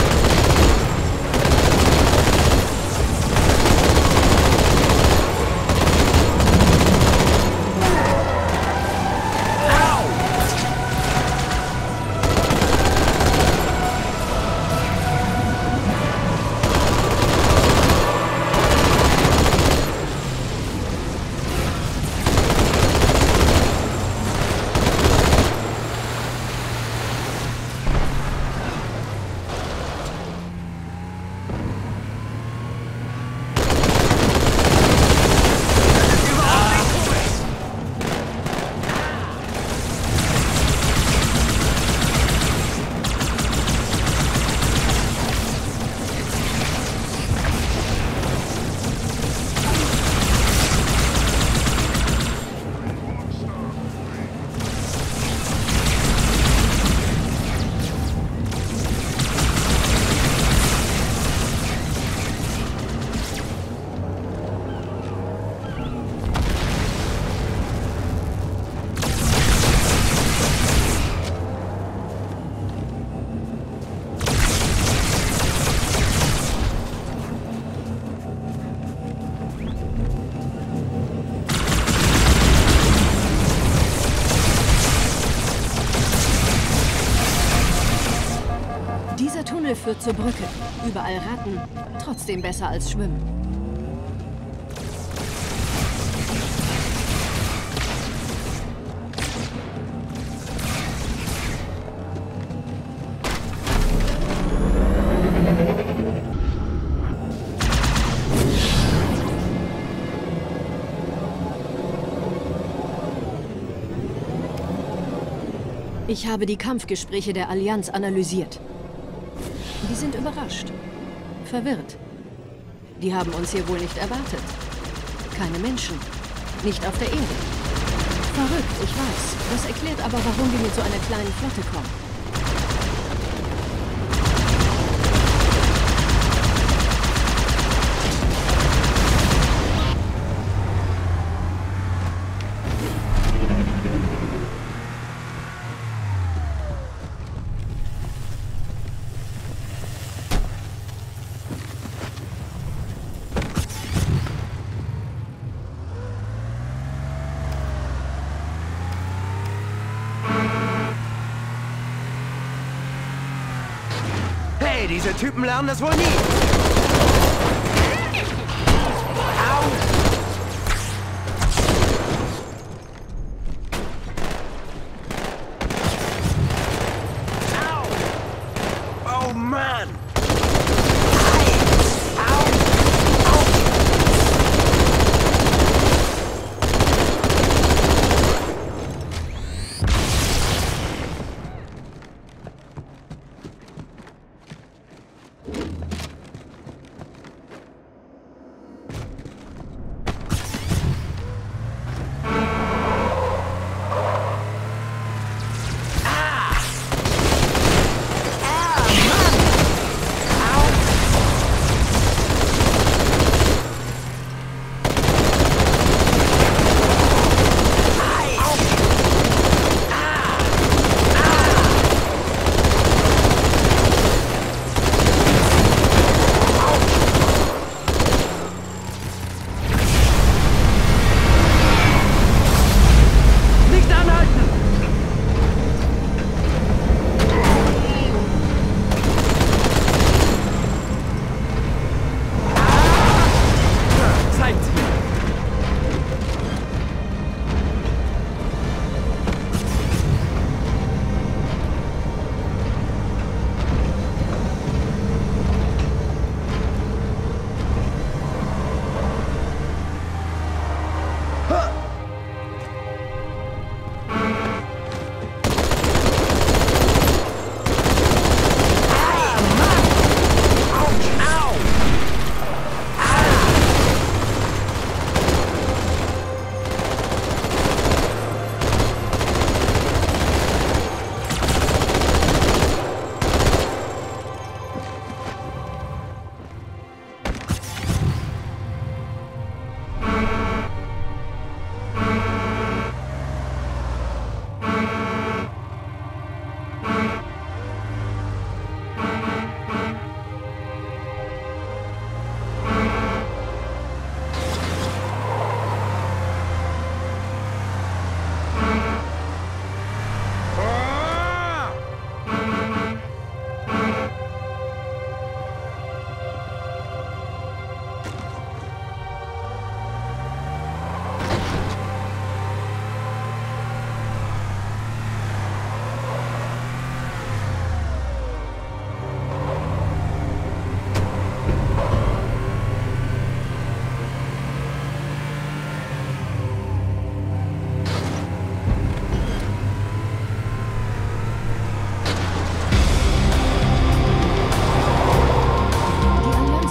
Dieser Tunnel führt zur Brücke. Überall Ratten. Trotzdem besser als Schwimmen. Ich habe die Kampfgespräche der Allianz analysiert. Die sind überrascht. Verwirrt. Die haben uns hier wohl nicht erwartet. Keine Menschen. Nicht auf der Erde. Verrückt, ich weiß. Das erklärt aber, warum wir mit so einer kleinen Flotte kommen.
Hey, diese Typen lernen das wohl nie. Oh Mann!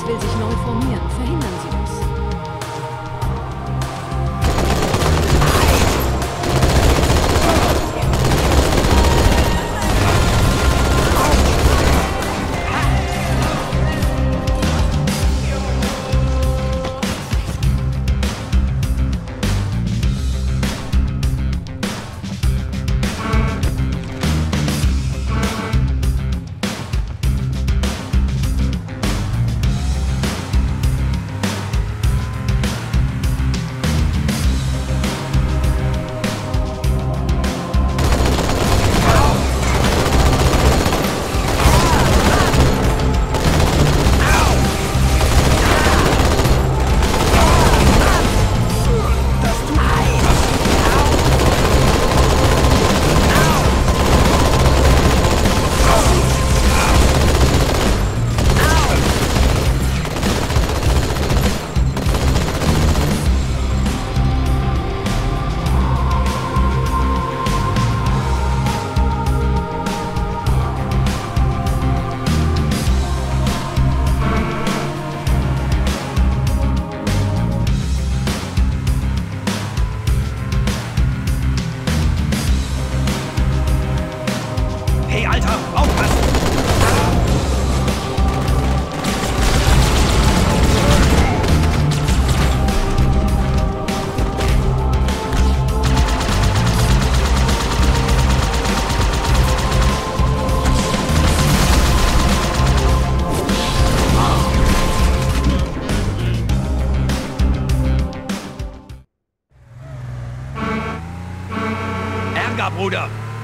will sich neu formieren. Verhindern Sie das.
Bruder!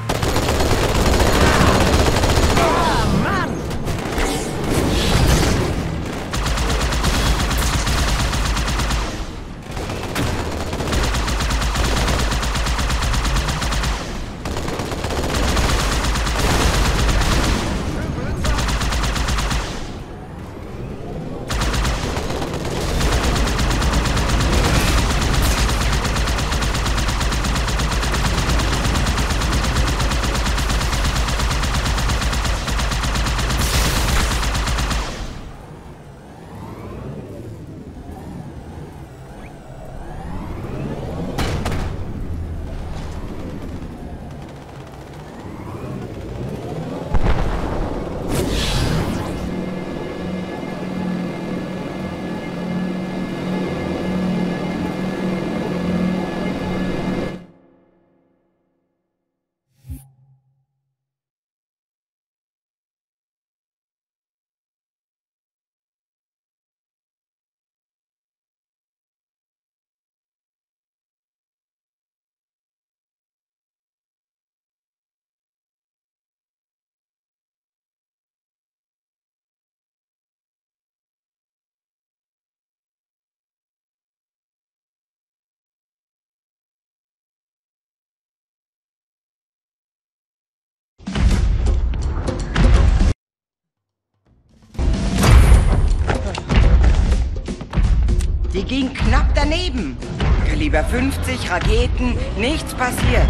Die ging knapp daneben. Kaliber 50, Raketen, nichts passiert.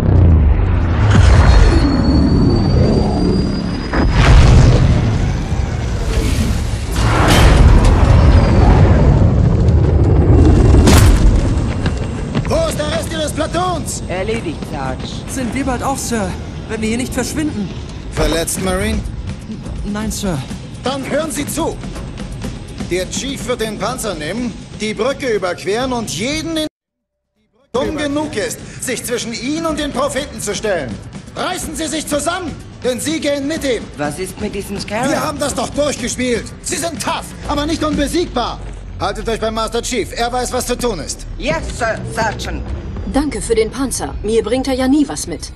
Wo ist der Rest Ihres Platoons?
Erledigt, Sarge.
Sind wir bald auf, Sir, wenn wir hier nicht verschwinden.
Verletzt, Marine?
Nein, Sir.
Dann hören Sie zu. Der Chief wird den Panzer nehmen, die Brücke überqueren und jeden in dumm genug ist, sich zwischen ihn und den Propheten zu stellen. Reißen Sie sich zusammen, denn Sie gehen mit ihm.
Was ist mit diesem Scarab?
Wir haben das doch durchgespielt. Sie sind tough, aber nicht unbesiegbar. Haltet euch beim Master Chief, er weiß, was zu tun ist.
Yes, Sir, Sergeant.
Danke für den Panzer. Mir bringt er ja nie was mit.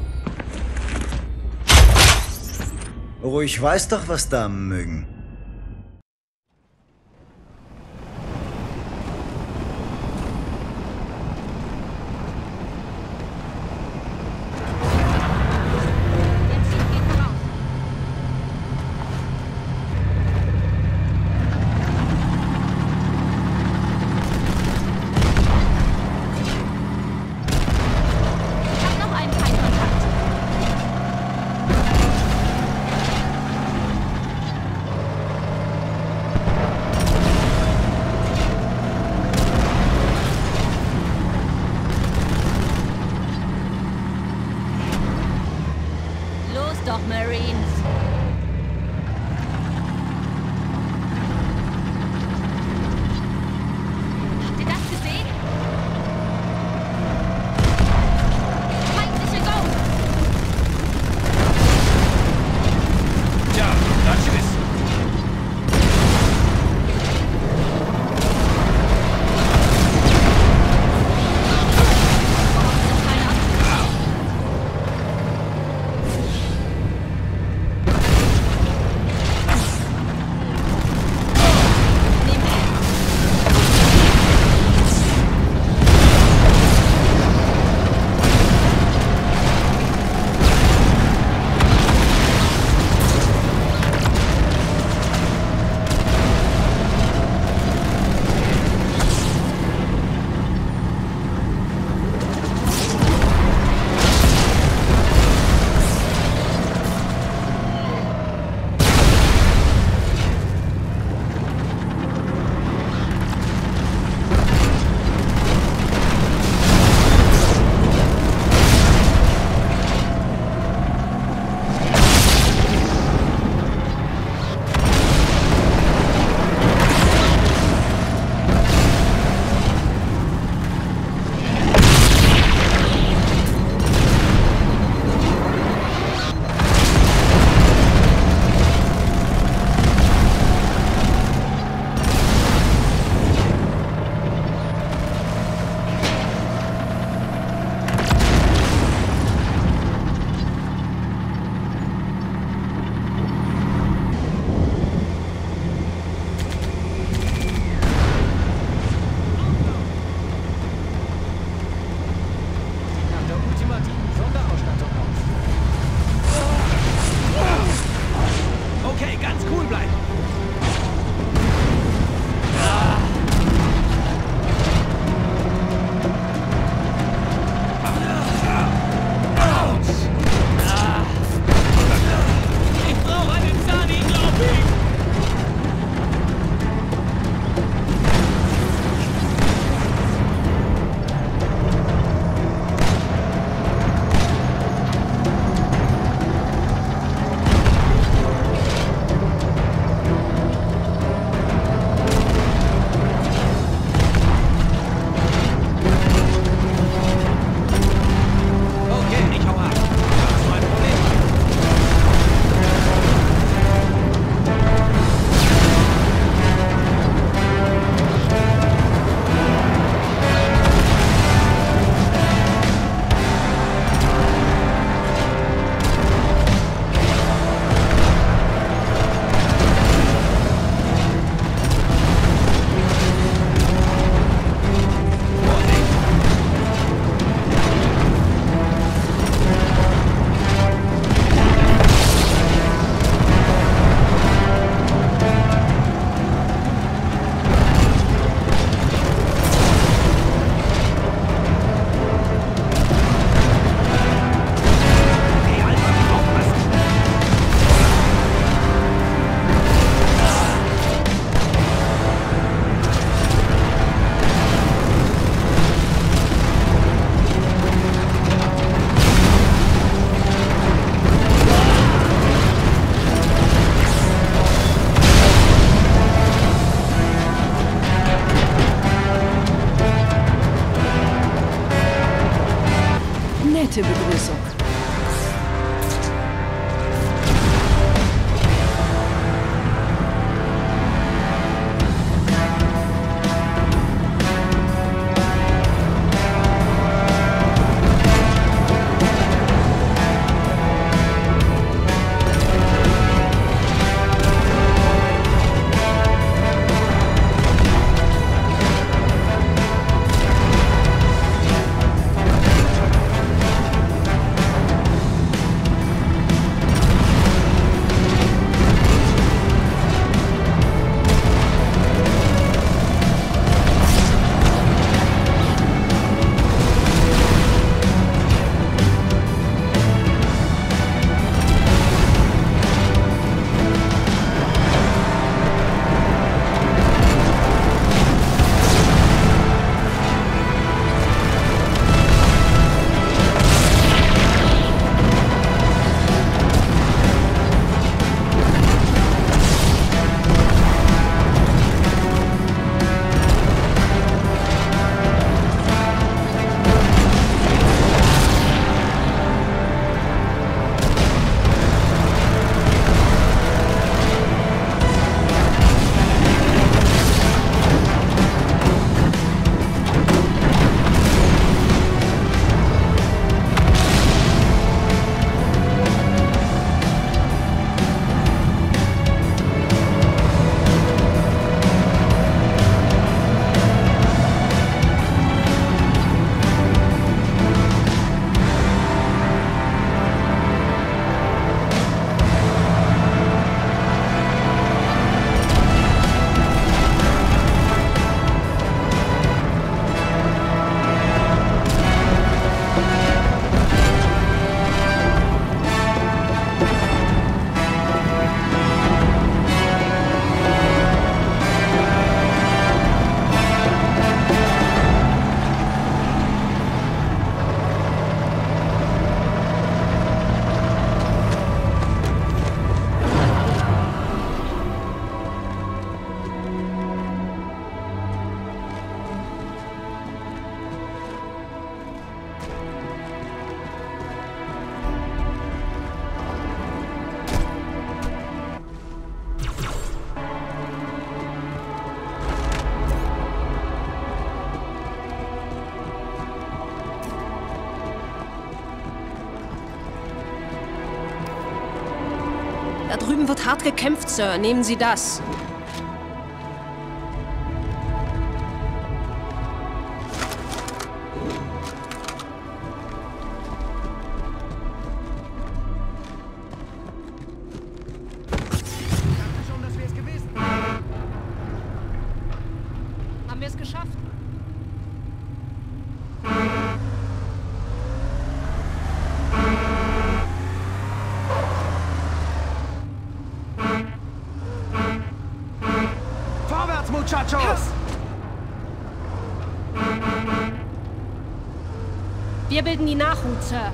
Ruhig weiß doch, was Damen mögen.
nette Begrüßung.
Da drüben wird hart gekämpft, Sir. Nehmen Sie das.
Haben wir es geschafft?
Vorwärts, Muchachos!
Wir bilden die Nachhut, Sir.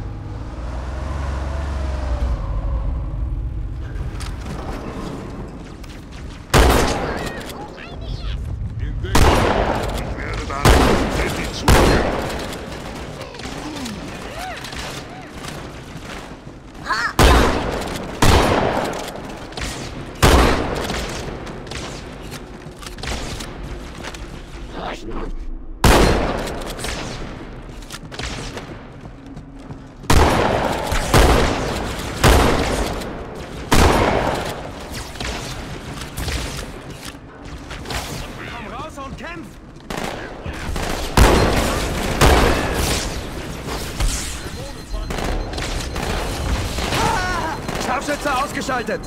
Scharfschütze ausgeschaltet!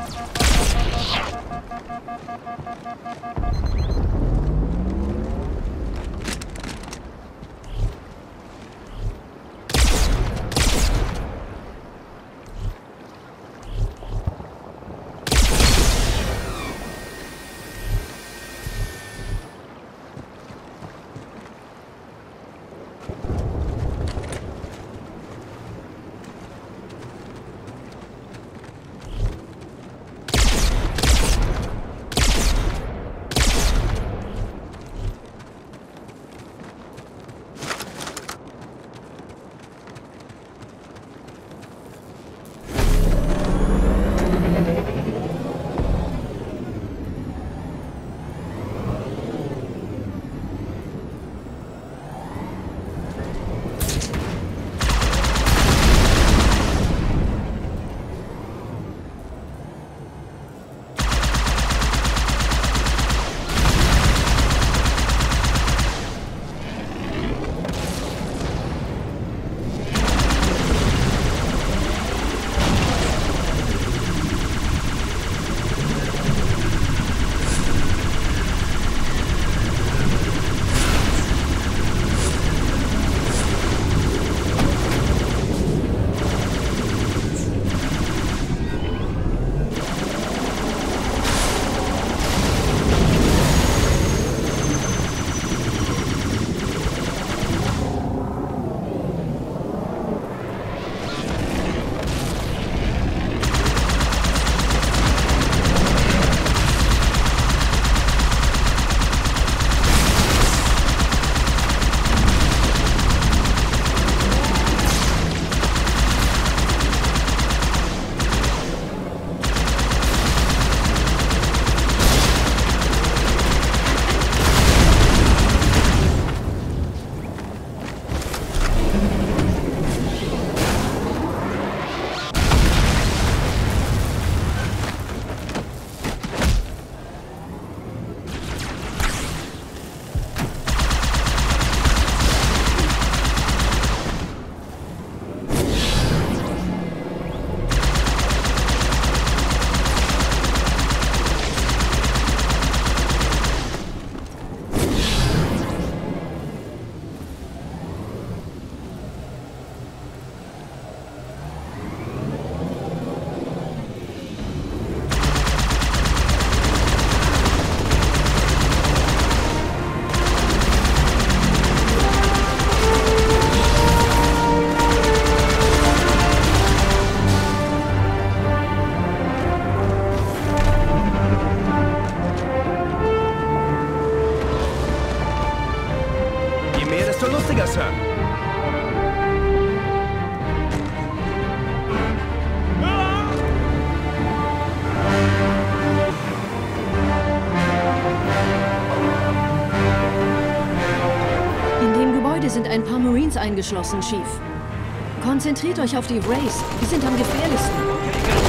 sind ein paar Marines eingeschlossen, Chief. Konzentriert euch auf die Wraiths. Die sind am gefährlichsten.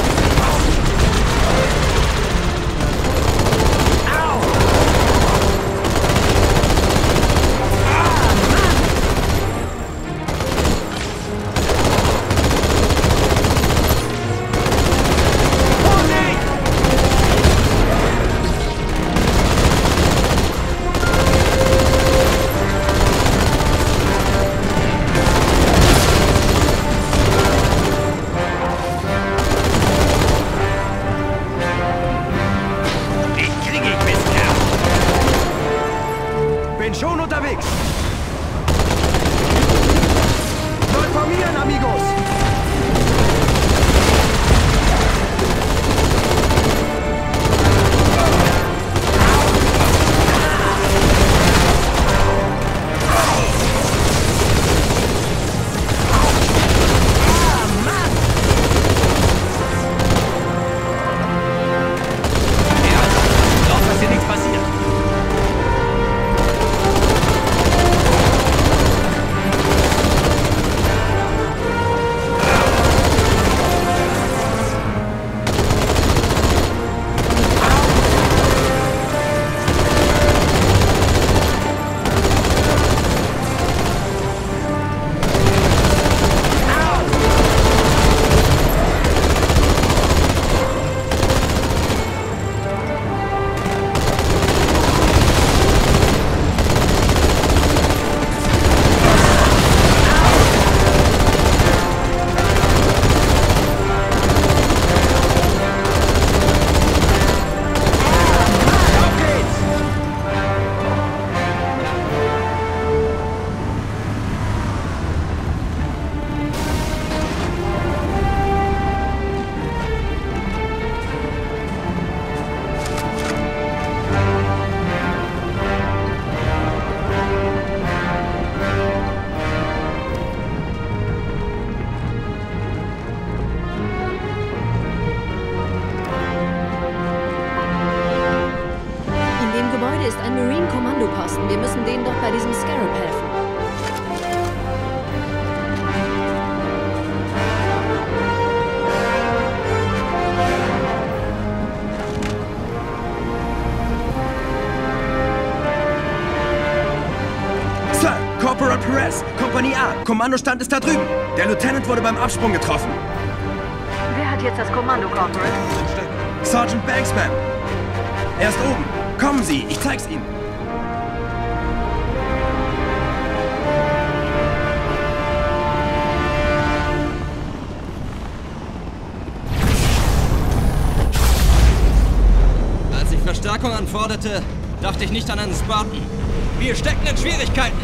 Schon unterwegs! Soll formieren, amigos!
Gebäude ist ein Marine-Kommandoposten. Wir müssen denen doch bei diesem Scarab helfen.
Sir, Corporal Perez, Kompanie A, Kommandostand ist da drüben. Der Lieutenant wurde beim Absprung getroffen.
Wer hat jetzt das Kommando, Corporal?
Sergeant Banksman. Er ist oben. Kommen Sie, ich zeig's Ihnen.
Als ich Verstärkung anforderte, dachte ich nicht an einen Spartan. Wir stecken in Schwierigkeiten.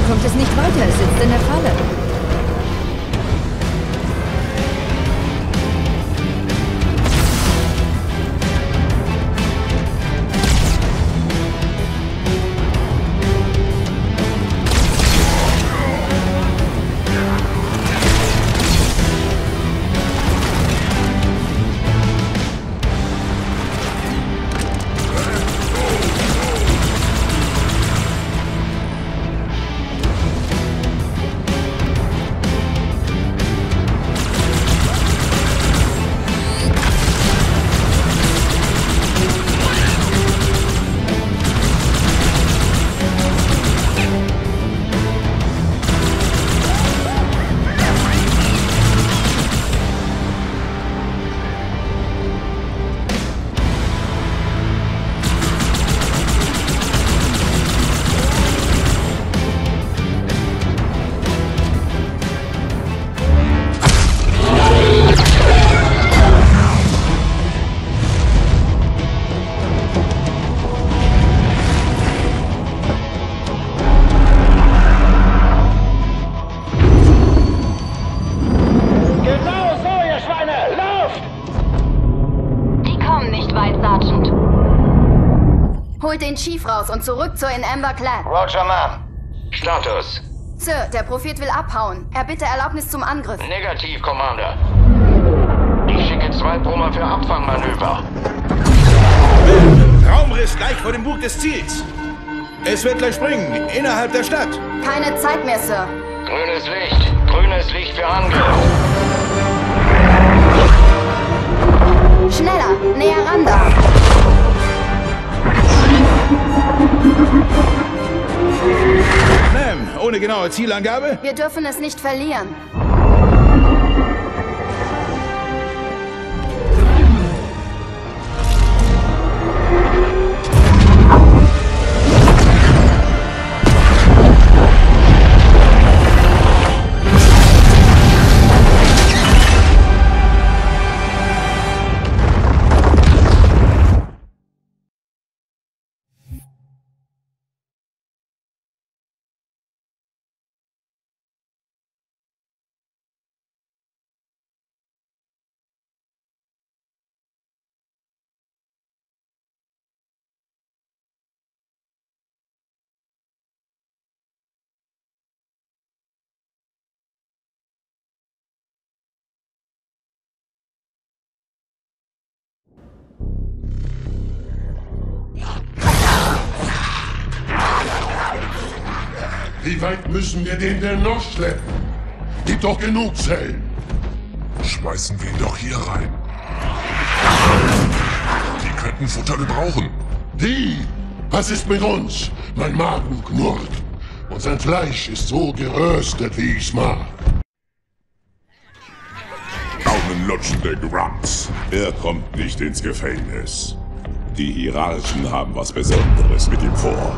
kommt es nicht weiter. Es sitzt in der Falle.
Holt den Chief raus und zurück zur In Amber Clan.
Roger, Ma'am. Status.
Sir, der Prophet will abhauen. Er bitte Erlaubnis zum Angriff.
Negativ, Commander. Ich schicke 2 Brummer für Abfangmanöver.
Raumriss gleich vor dem Bug des Ziels. Es wird gleich springen, innerhalb der Stadt.
Keine Zeit mehr, Sir.
Grünes Licht. Grünes Licht für Angriff.
Schneller, näher ran da.
Ma'am, ohne genaue Zielangabe?
Wir dürfen es nicht verlieren.
Wie weit müssen wir den denn noch schleppen? Gibt doch genug Zellen. Schmeißen wir ihn doch hier rein. Die könnten Futter gebrauchen. Die? Was ist mit uns? Mein Magen knurrt. Und sein Fleisch ist so geröstet, wie ich's mag.
Daumenlutschende Grunts. Er kommt nicht ins Gefängnis. Die Hierarchen haben was Besonderes mit ihm vor.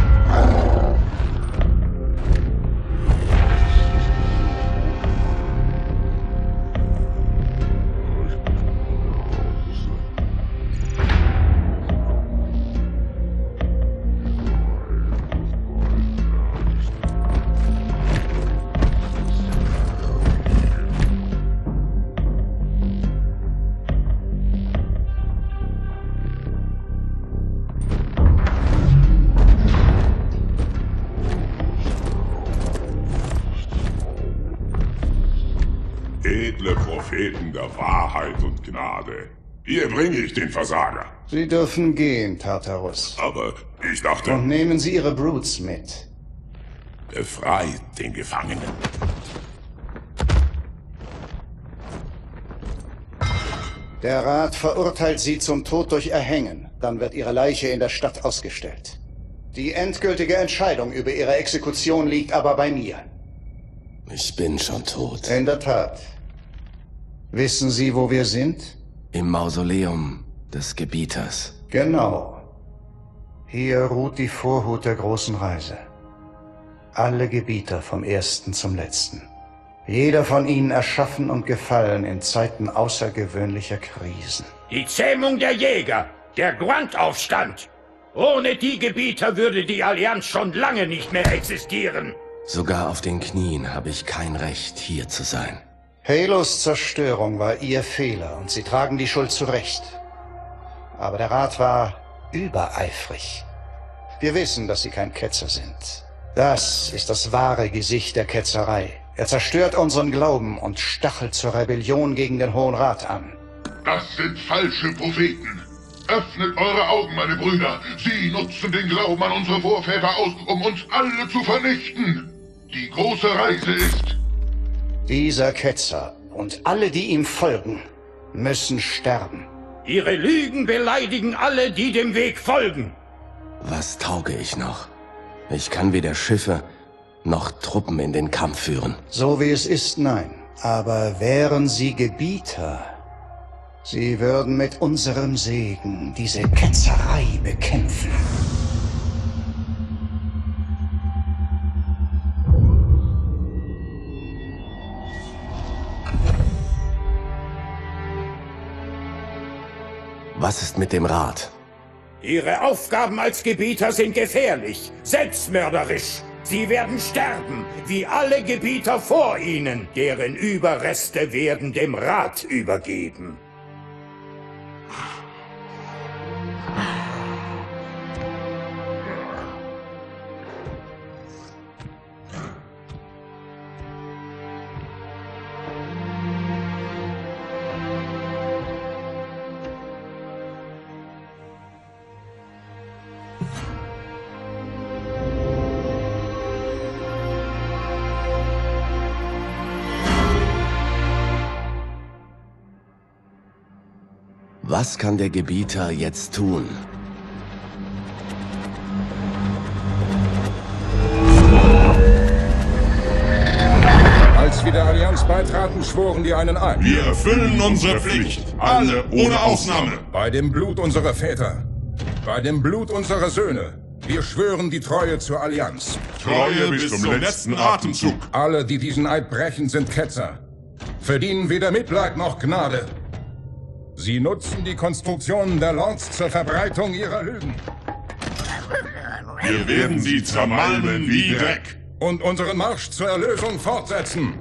Edle Propheten der Wahrheit und Gnade. Hier bringe ich den Versager.
Sie dürfen gehen, Tartarus.
Aber ich dachte...
Und nehmen Sie Ihre Brutes mit.
Befreit den Gefangenen.
Der Rat verurteilt Sie zum Tod durch Erhängen. Dann wird Ihre Leiche in der Stadt ausgestellt. Die endgültige Entscheidung über Ihre Exekution liegt aber bei mir.
Ich bin schon tot.
In der Tat. Wissen Sie, wo wir sind?
Im Mausoleum des Gebieters.
Genau. Hier ruht die Vorhut der großen Reise. Alle Gebieter vom ersten zum letzten. Jeder von ihnen erschaffen und gefallen in Zeiten außergewöhnlicher Krisen.
Die Zähmung der Jäger, der Grunt-Aufstand. Ohne die Gebieter würde die Allianz schon lange nicht mehr existieren.
Sogar auf den Knien habe ich kein Recht, hier zu sein.
Halos Zerstörung war ihr Fehler und sie tragen die Schuld zurecht. Aber der Rat war übereifrig. Wir wissen, dass sie kein Ketzer sind. Das ist das wahre Gesicht der Ketzerei. Er zerstört unseren Glauben und stachelt zur Rebellion gegen den Hohen Rat an.
Das sind falsche Propheten. Öffnet eure Augen, meine Brüder. Sie nutzen den Glauben an unsere Vorväter aus, um uns alle zu vernichten. Die große Reise ist...
Dieser Ketzer und alle, die ihm folgen, müssen sterben.
Ihre Lügen beleidigen alle, die dem Weg folgen.
Was tauge ich noch? Ich kann weder Schiffe noch Truppen in den Kampf führen.
So wie es ist, nein. Aber wären sie Gebieter, sie würden mit unserem Segen diese Ketzerei bekämpfen.
Was ist mit dem Rat?
Ihre Aufgaben als Gebieter sind gefährlich, selbstmörderisch. Sie werden sterben, wie alle Gebieter vor ihnen. Deren Überreste werden dem Rat übergeben.
Was kann der Gebieter jetzt tun?
Als wir der Allianz beitraten, schworen wir einen Eid.
Wir erfüllen unsere Pflicht. Alle, ohne Ausnahme.
Bei dem Blut unserer Väter. Bei dem Blut unserer Söhne. Wir schwören die Treue zur Allianz.
Treue bis zum letzten Atemzug.
Alle, die diesen Eid brechen, sind Ketzer. Verdienen weder Mitleid noch Gnade. Sie nutzen die Konstruktionen der Lords zur Verbreitung ihrer Lügen.
Wir werden sie zermalmen wie Dreck.
Und unseren Marsch zur Erlösung fortsetzen.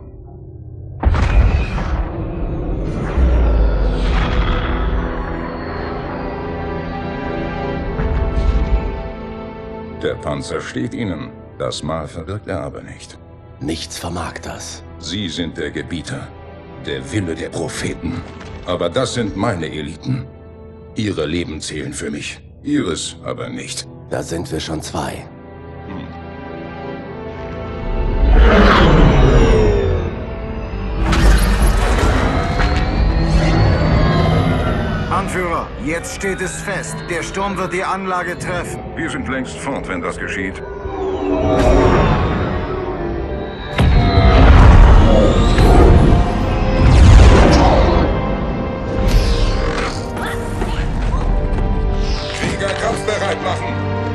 Der Panzer steht Ihnen. Das Mal verwirkt er aber nicht.
Nichts vermag das.
Sie sind der Gebieter. Der Wille der Propheten. Aber das sind meine Eliten. Ihre Leben zählen für mich. Ihres aber nicht.
Da sind wir schon zwei.
Anführer, jetzt steht es fest. Der Sturm wird die Anlage treffen.
Wir sind längst fort, wenn das geschieht. Krieger kampfbereit machen!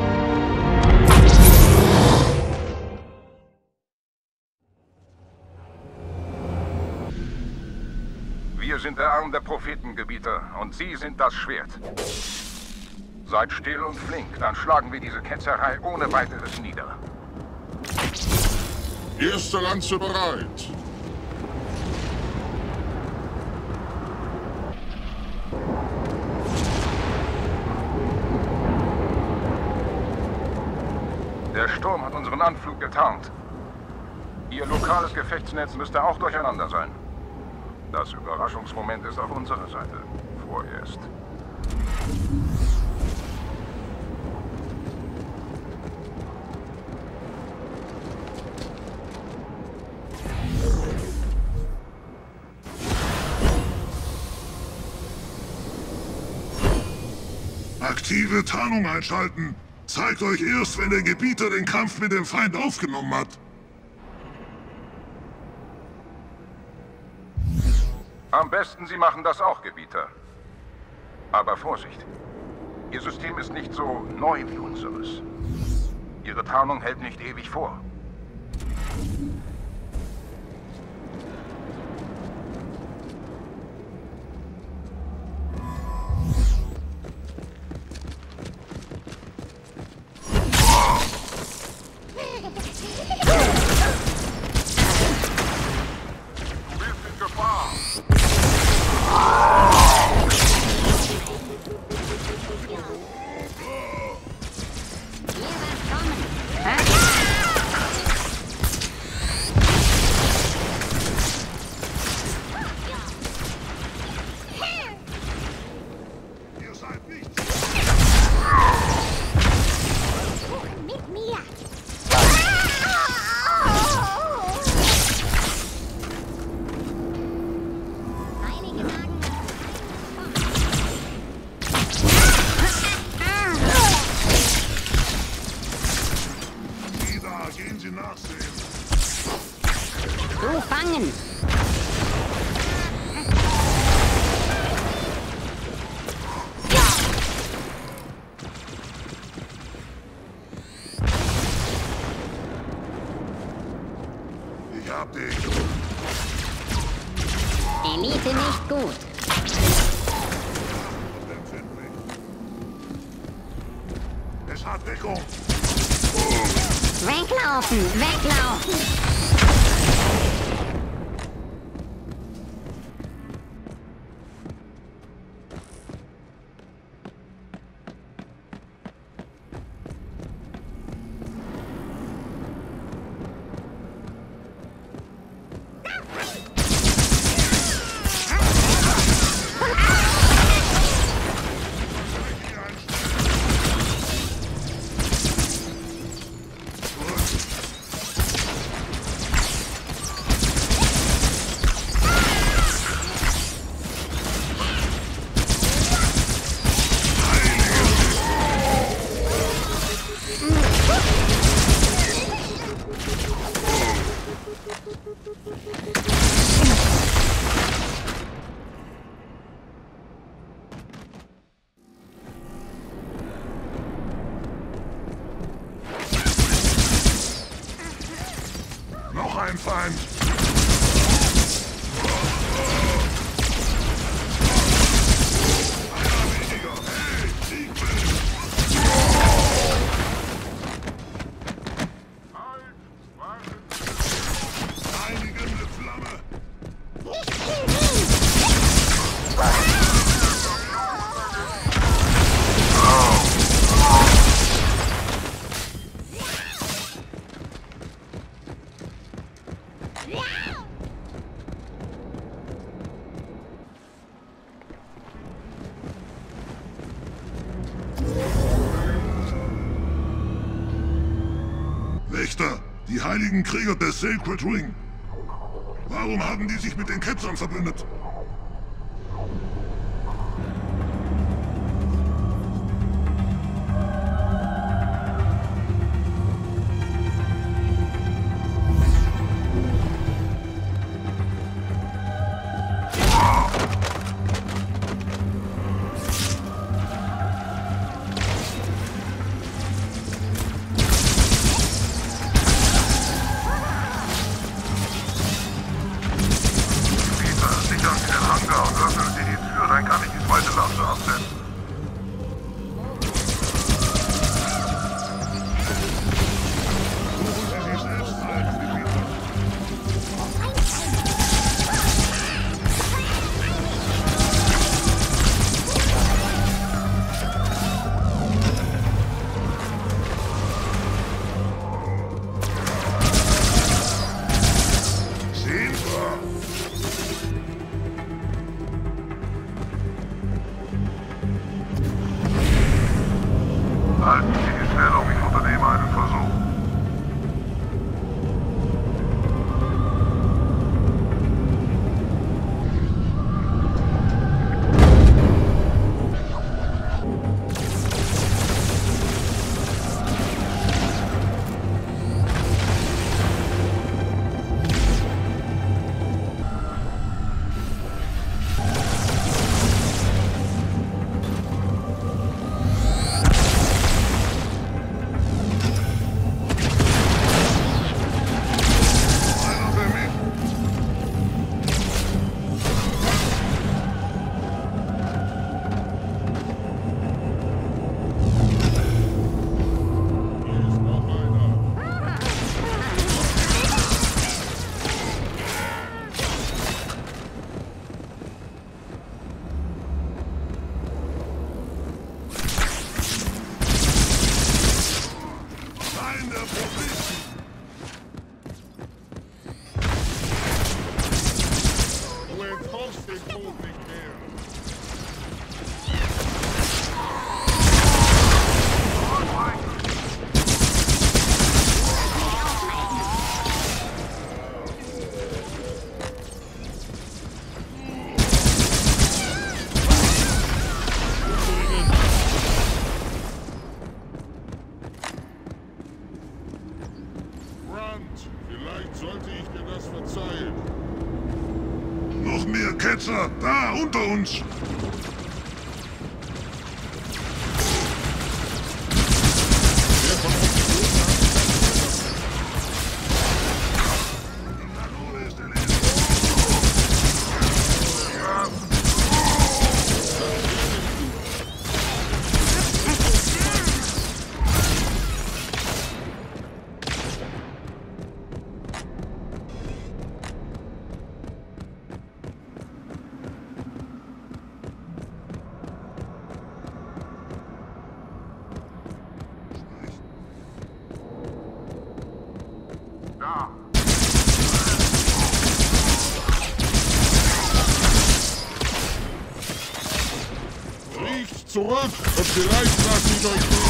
Wir sind der Arm der Prophetengebieter und Sie sind das Schwert. Seid still und flink, dann schlagen wir diese Ketzerei ohne weiteres nieder.
Erste Lanze bereit.
Der Sturm hat unseren Anflug getarnt. Ihr lokales Gefechtsnetz müsste auch durcheinander sein. Das Überraschungsmoment ist auf unserer Seite. Vorerst.
Aktive Tarnung einschalten. Zeigt euch erst, wenn der Gebieter den Kampf mit dem Feind aufgenommen hat.
Am besten, Sie machen das auch, Gebieter. Aber Vorsicht. Ihr System ist nicht so neu wie unseres. Ihre Tarnung hält nicht ewig vor.
Ja, gehen Sie nachsehen.
So, fangen!
Ich hab dich.
Elite nicht gut.
Es hat Deckung.
Weglaufen! Weglaufen!
Noch ein Feind. Wächter, die heiligen Krieger des Sacred Ring. Warum haben die sich mit den Ketzern verbündet? Sicher Sollte ich dir das verzeihen? Noch mehr Ketzer! Da, unter uns! Riecht zurück und vielleicht lasst ich euch leben.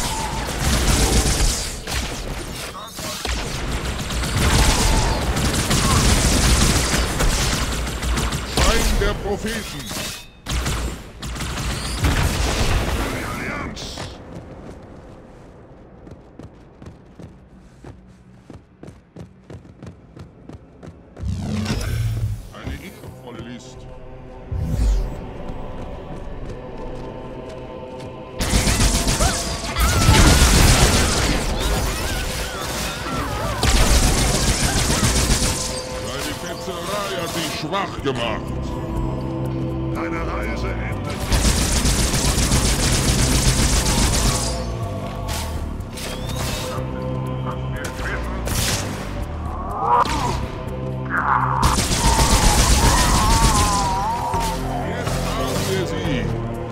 Schein der Propheten. Die Allianz. Eine ehrenvolle List. Hat dich schwach gemacht. Deine Reise endet. Jetzt haben wir sie.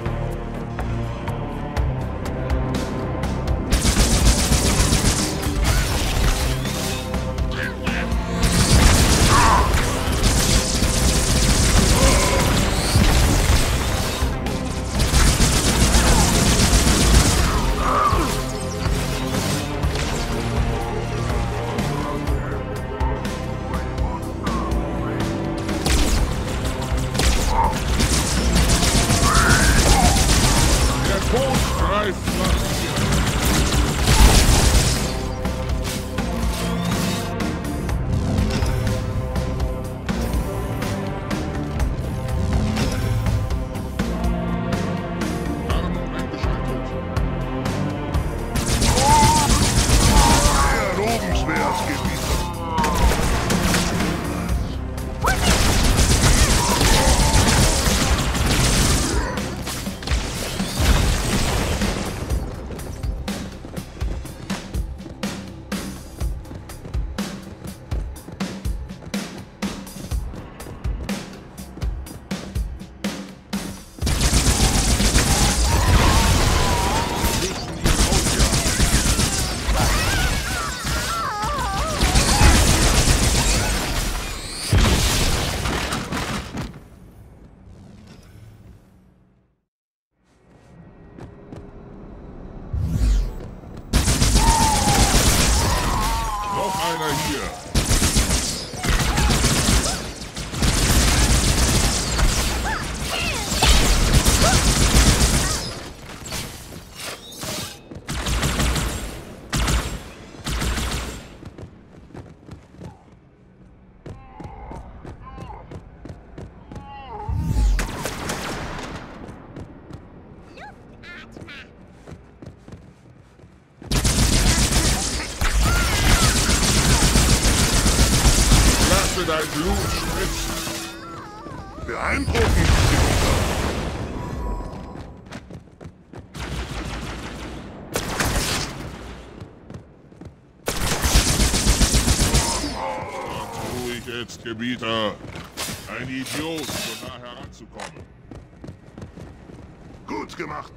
Dein Blut spritzt. Beeindruckend, ruhig jetzt, Gebieter. Ein Idiot, so nah heranzukommen. Gut gemacht.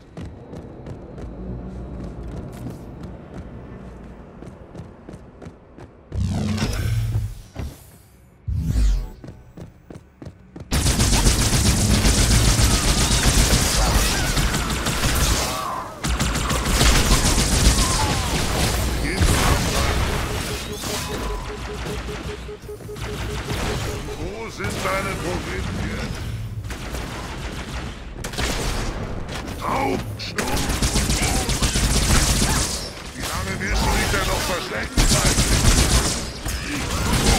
Wo sind deine Propheten hier? Taub, stumm und tot. Wie lange wirst du dich denn noch verstecken bleiben?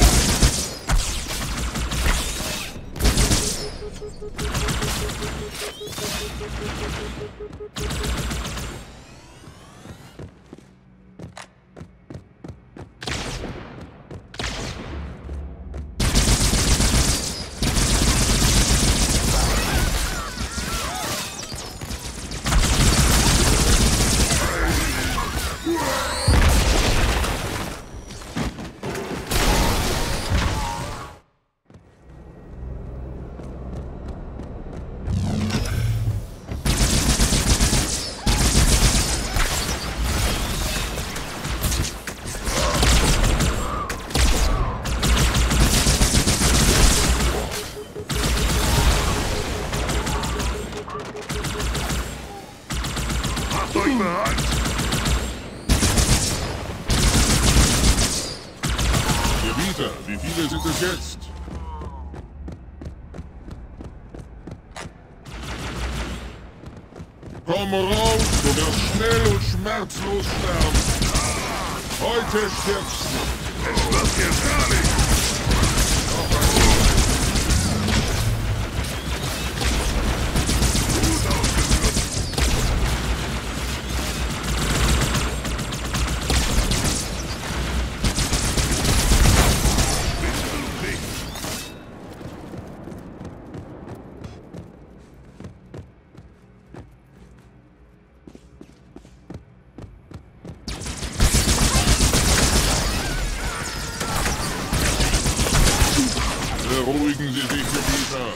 Gebieter, wie viele sind es jetzt? Komm raus, du wirst schnell und schmerzlos sterben. Heute stirbst du. Es wird gefährlich. Beruhigen Sie sich, Gebieter.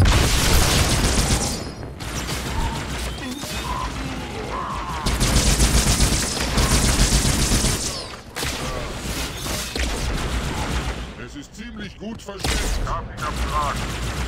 Es ist ziemlich gut versteckt. Darf ich abfragen?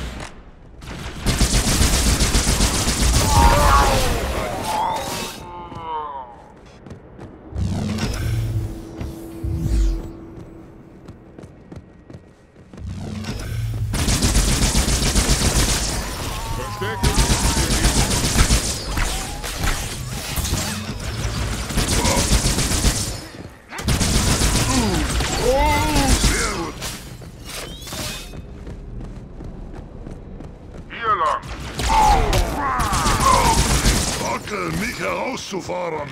Mich herauszufordern.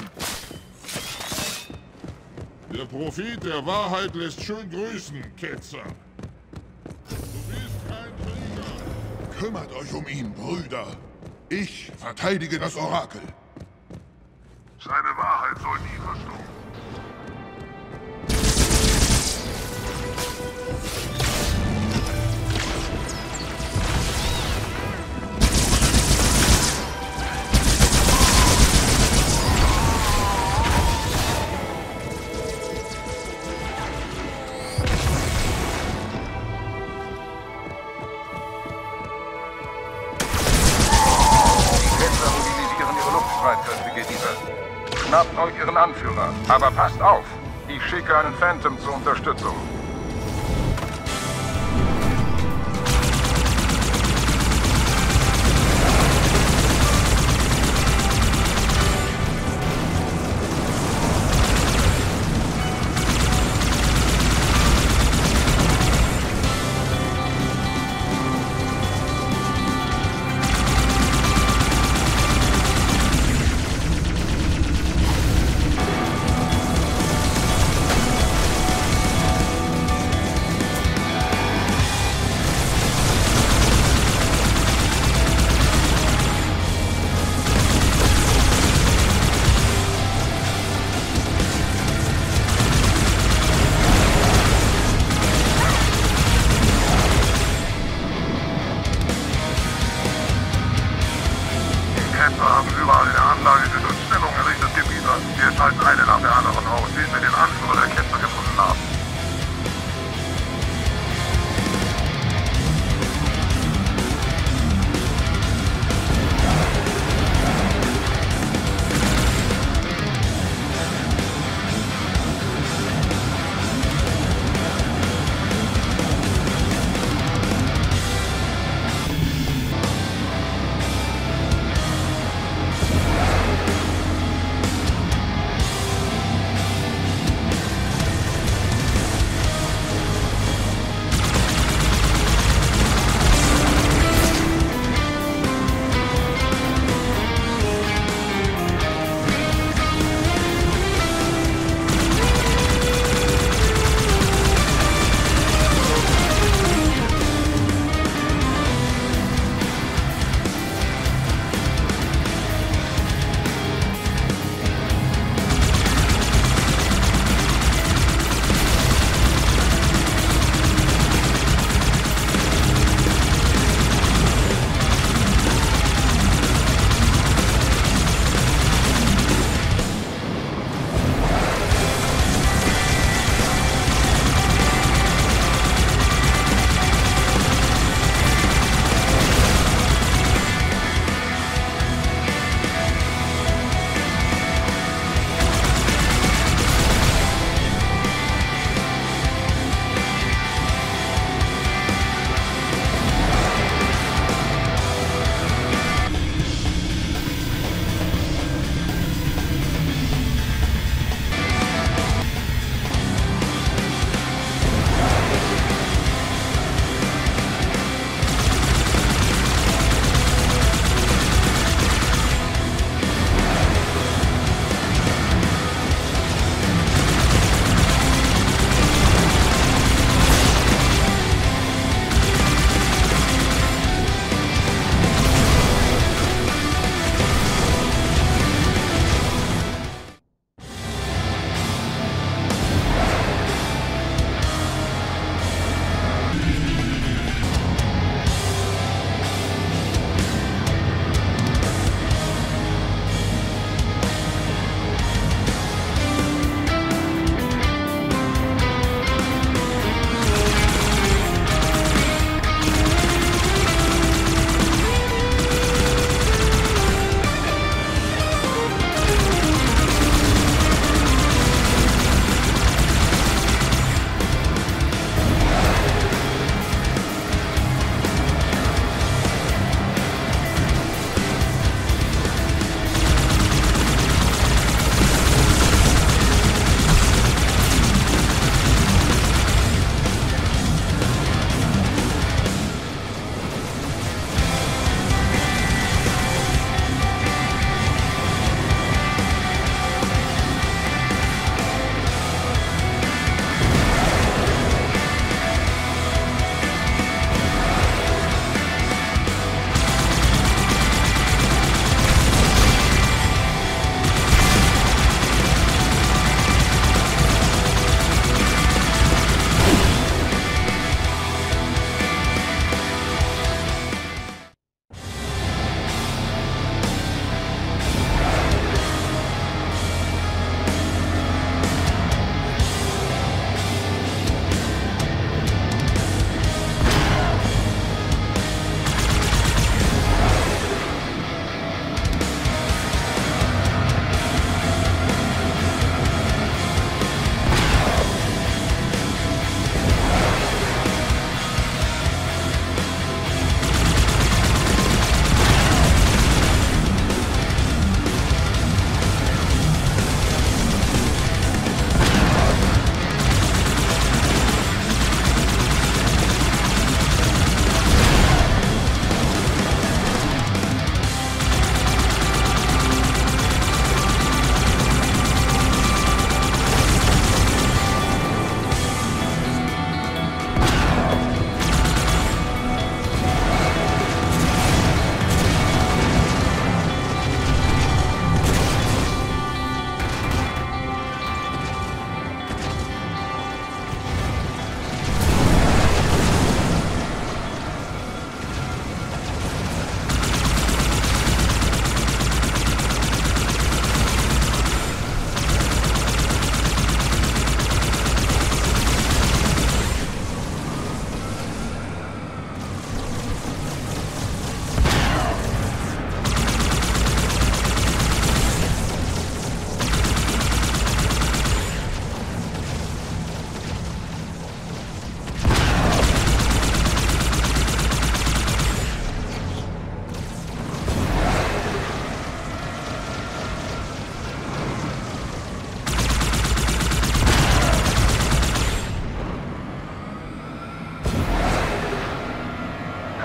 Der Prophet der Wahrheit lässt schön grüßen, Ketzer. Du bist kein Krieger.
Kümmert euch um ihn, Brüder. Ich verteidige das Orakel.
Seine Wahrheit soll nie verstummen.
Schnappt euch ihren Anführer. Aber passt auf, ich schicke einen Phantom zur Unterstützung.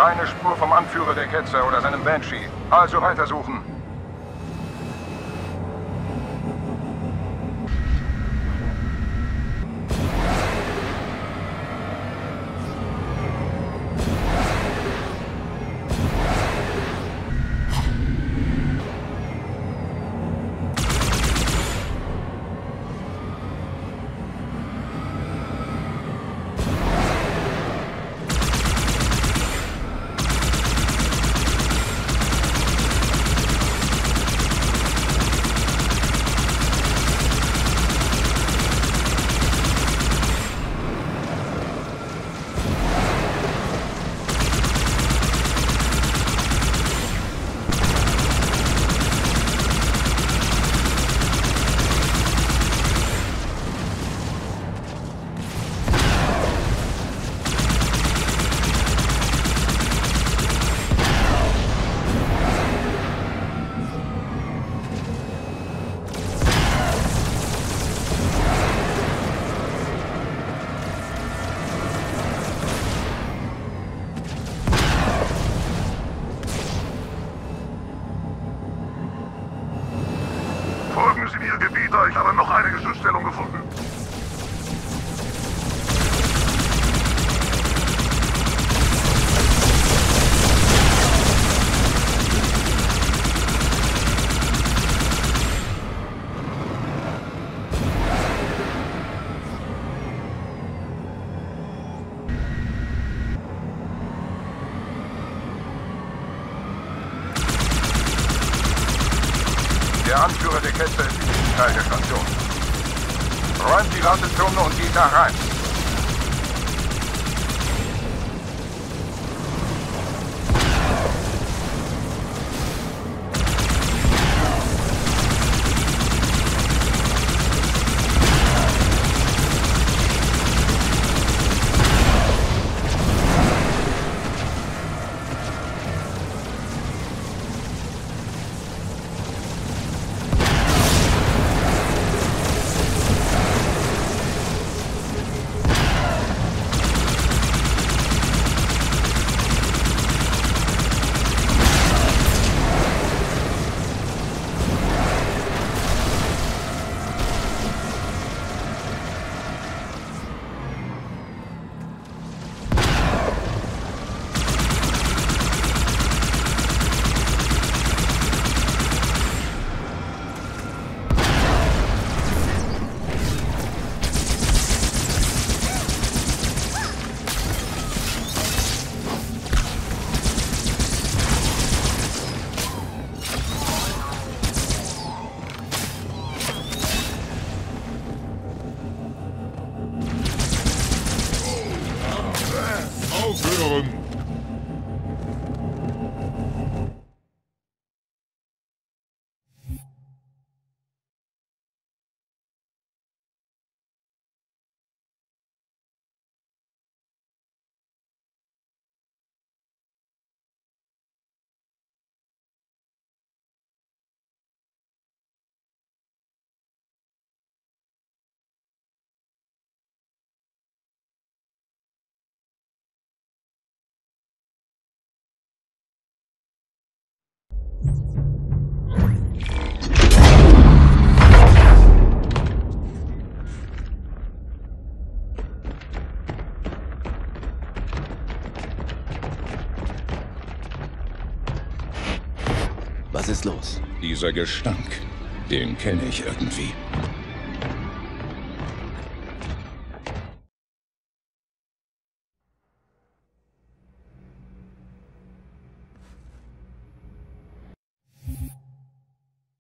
Keine Spur vom Anführer der Ketzer oder seinem Banshee. Also weitersuchen.
Folgen Sie mir, Gebieter. Ich habe noch eine Geschützstellung gefunden.
Der Anführer der Ketzer ist in diesem Teil der Station. Räumt die Landezone und geht da rein.
Aufhören!
Was ist los?
Dieser Gestank, den kenne ich irgendwie.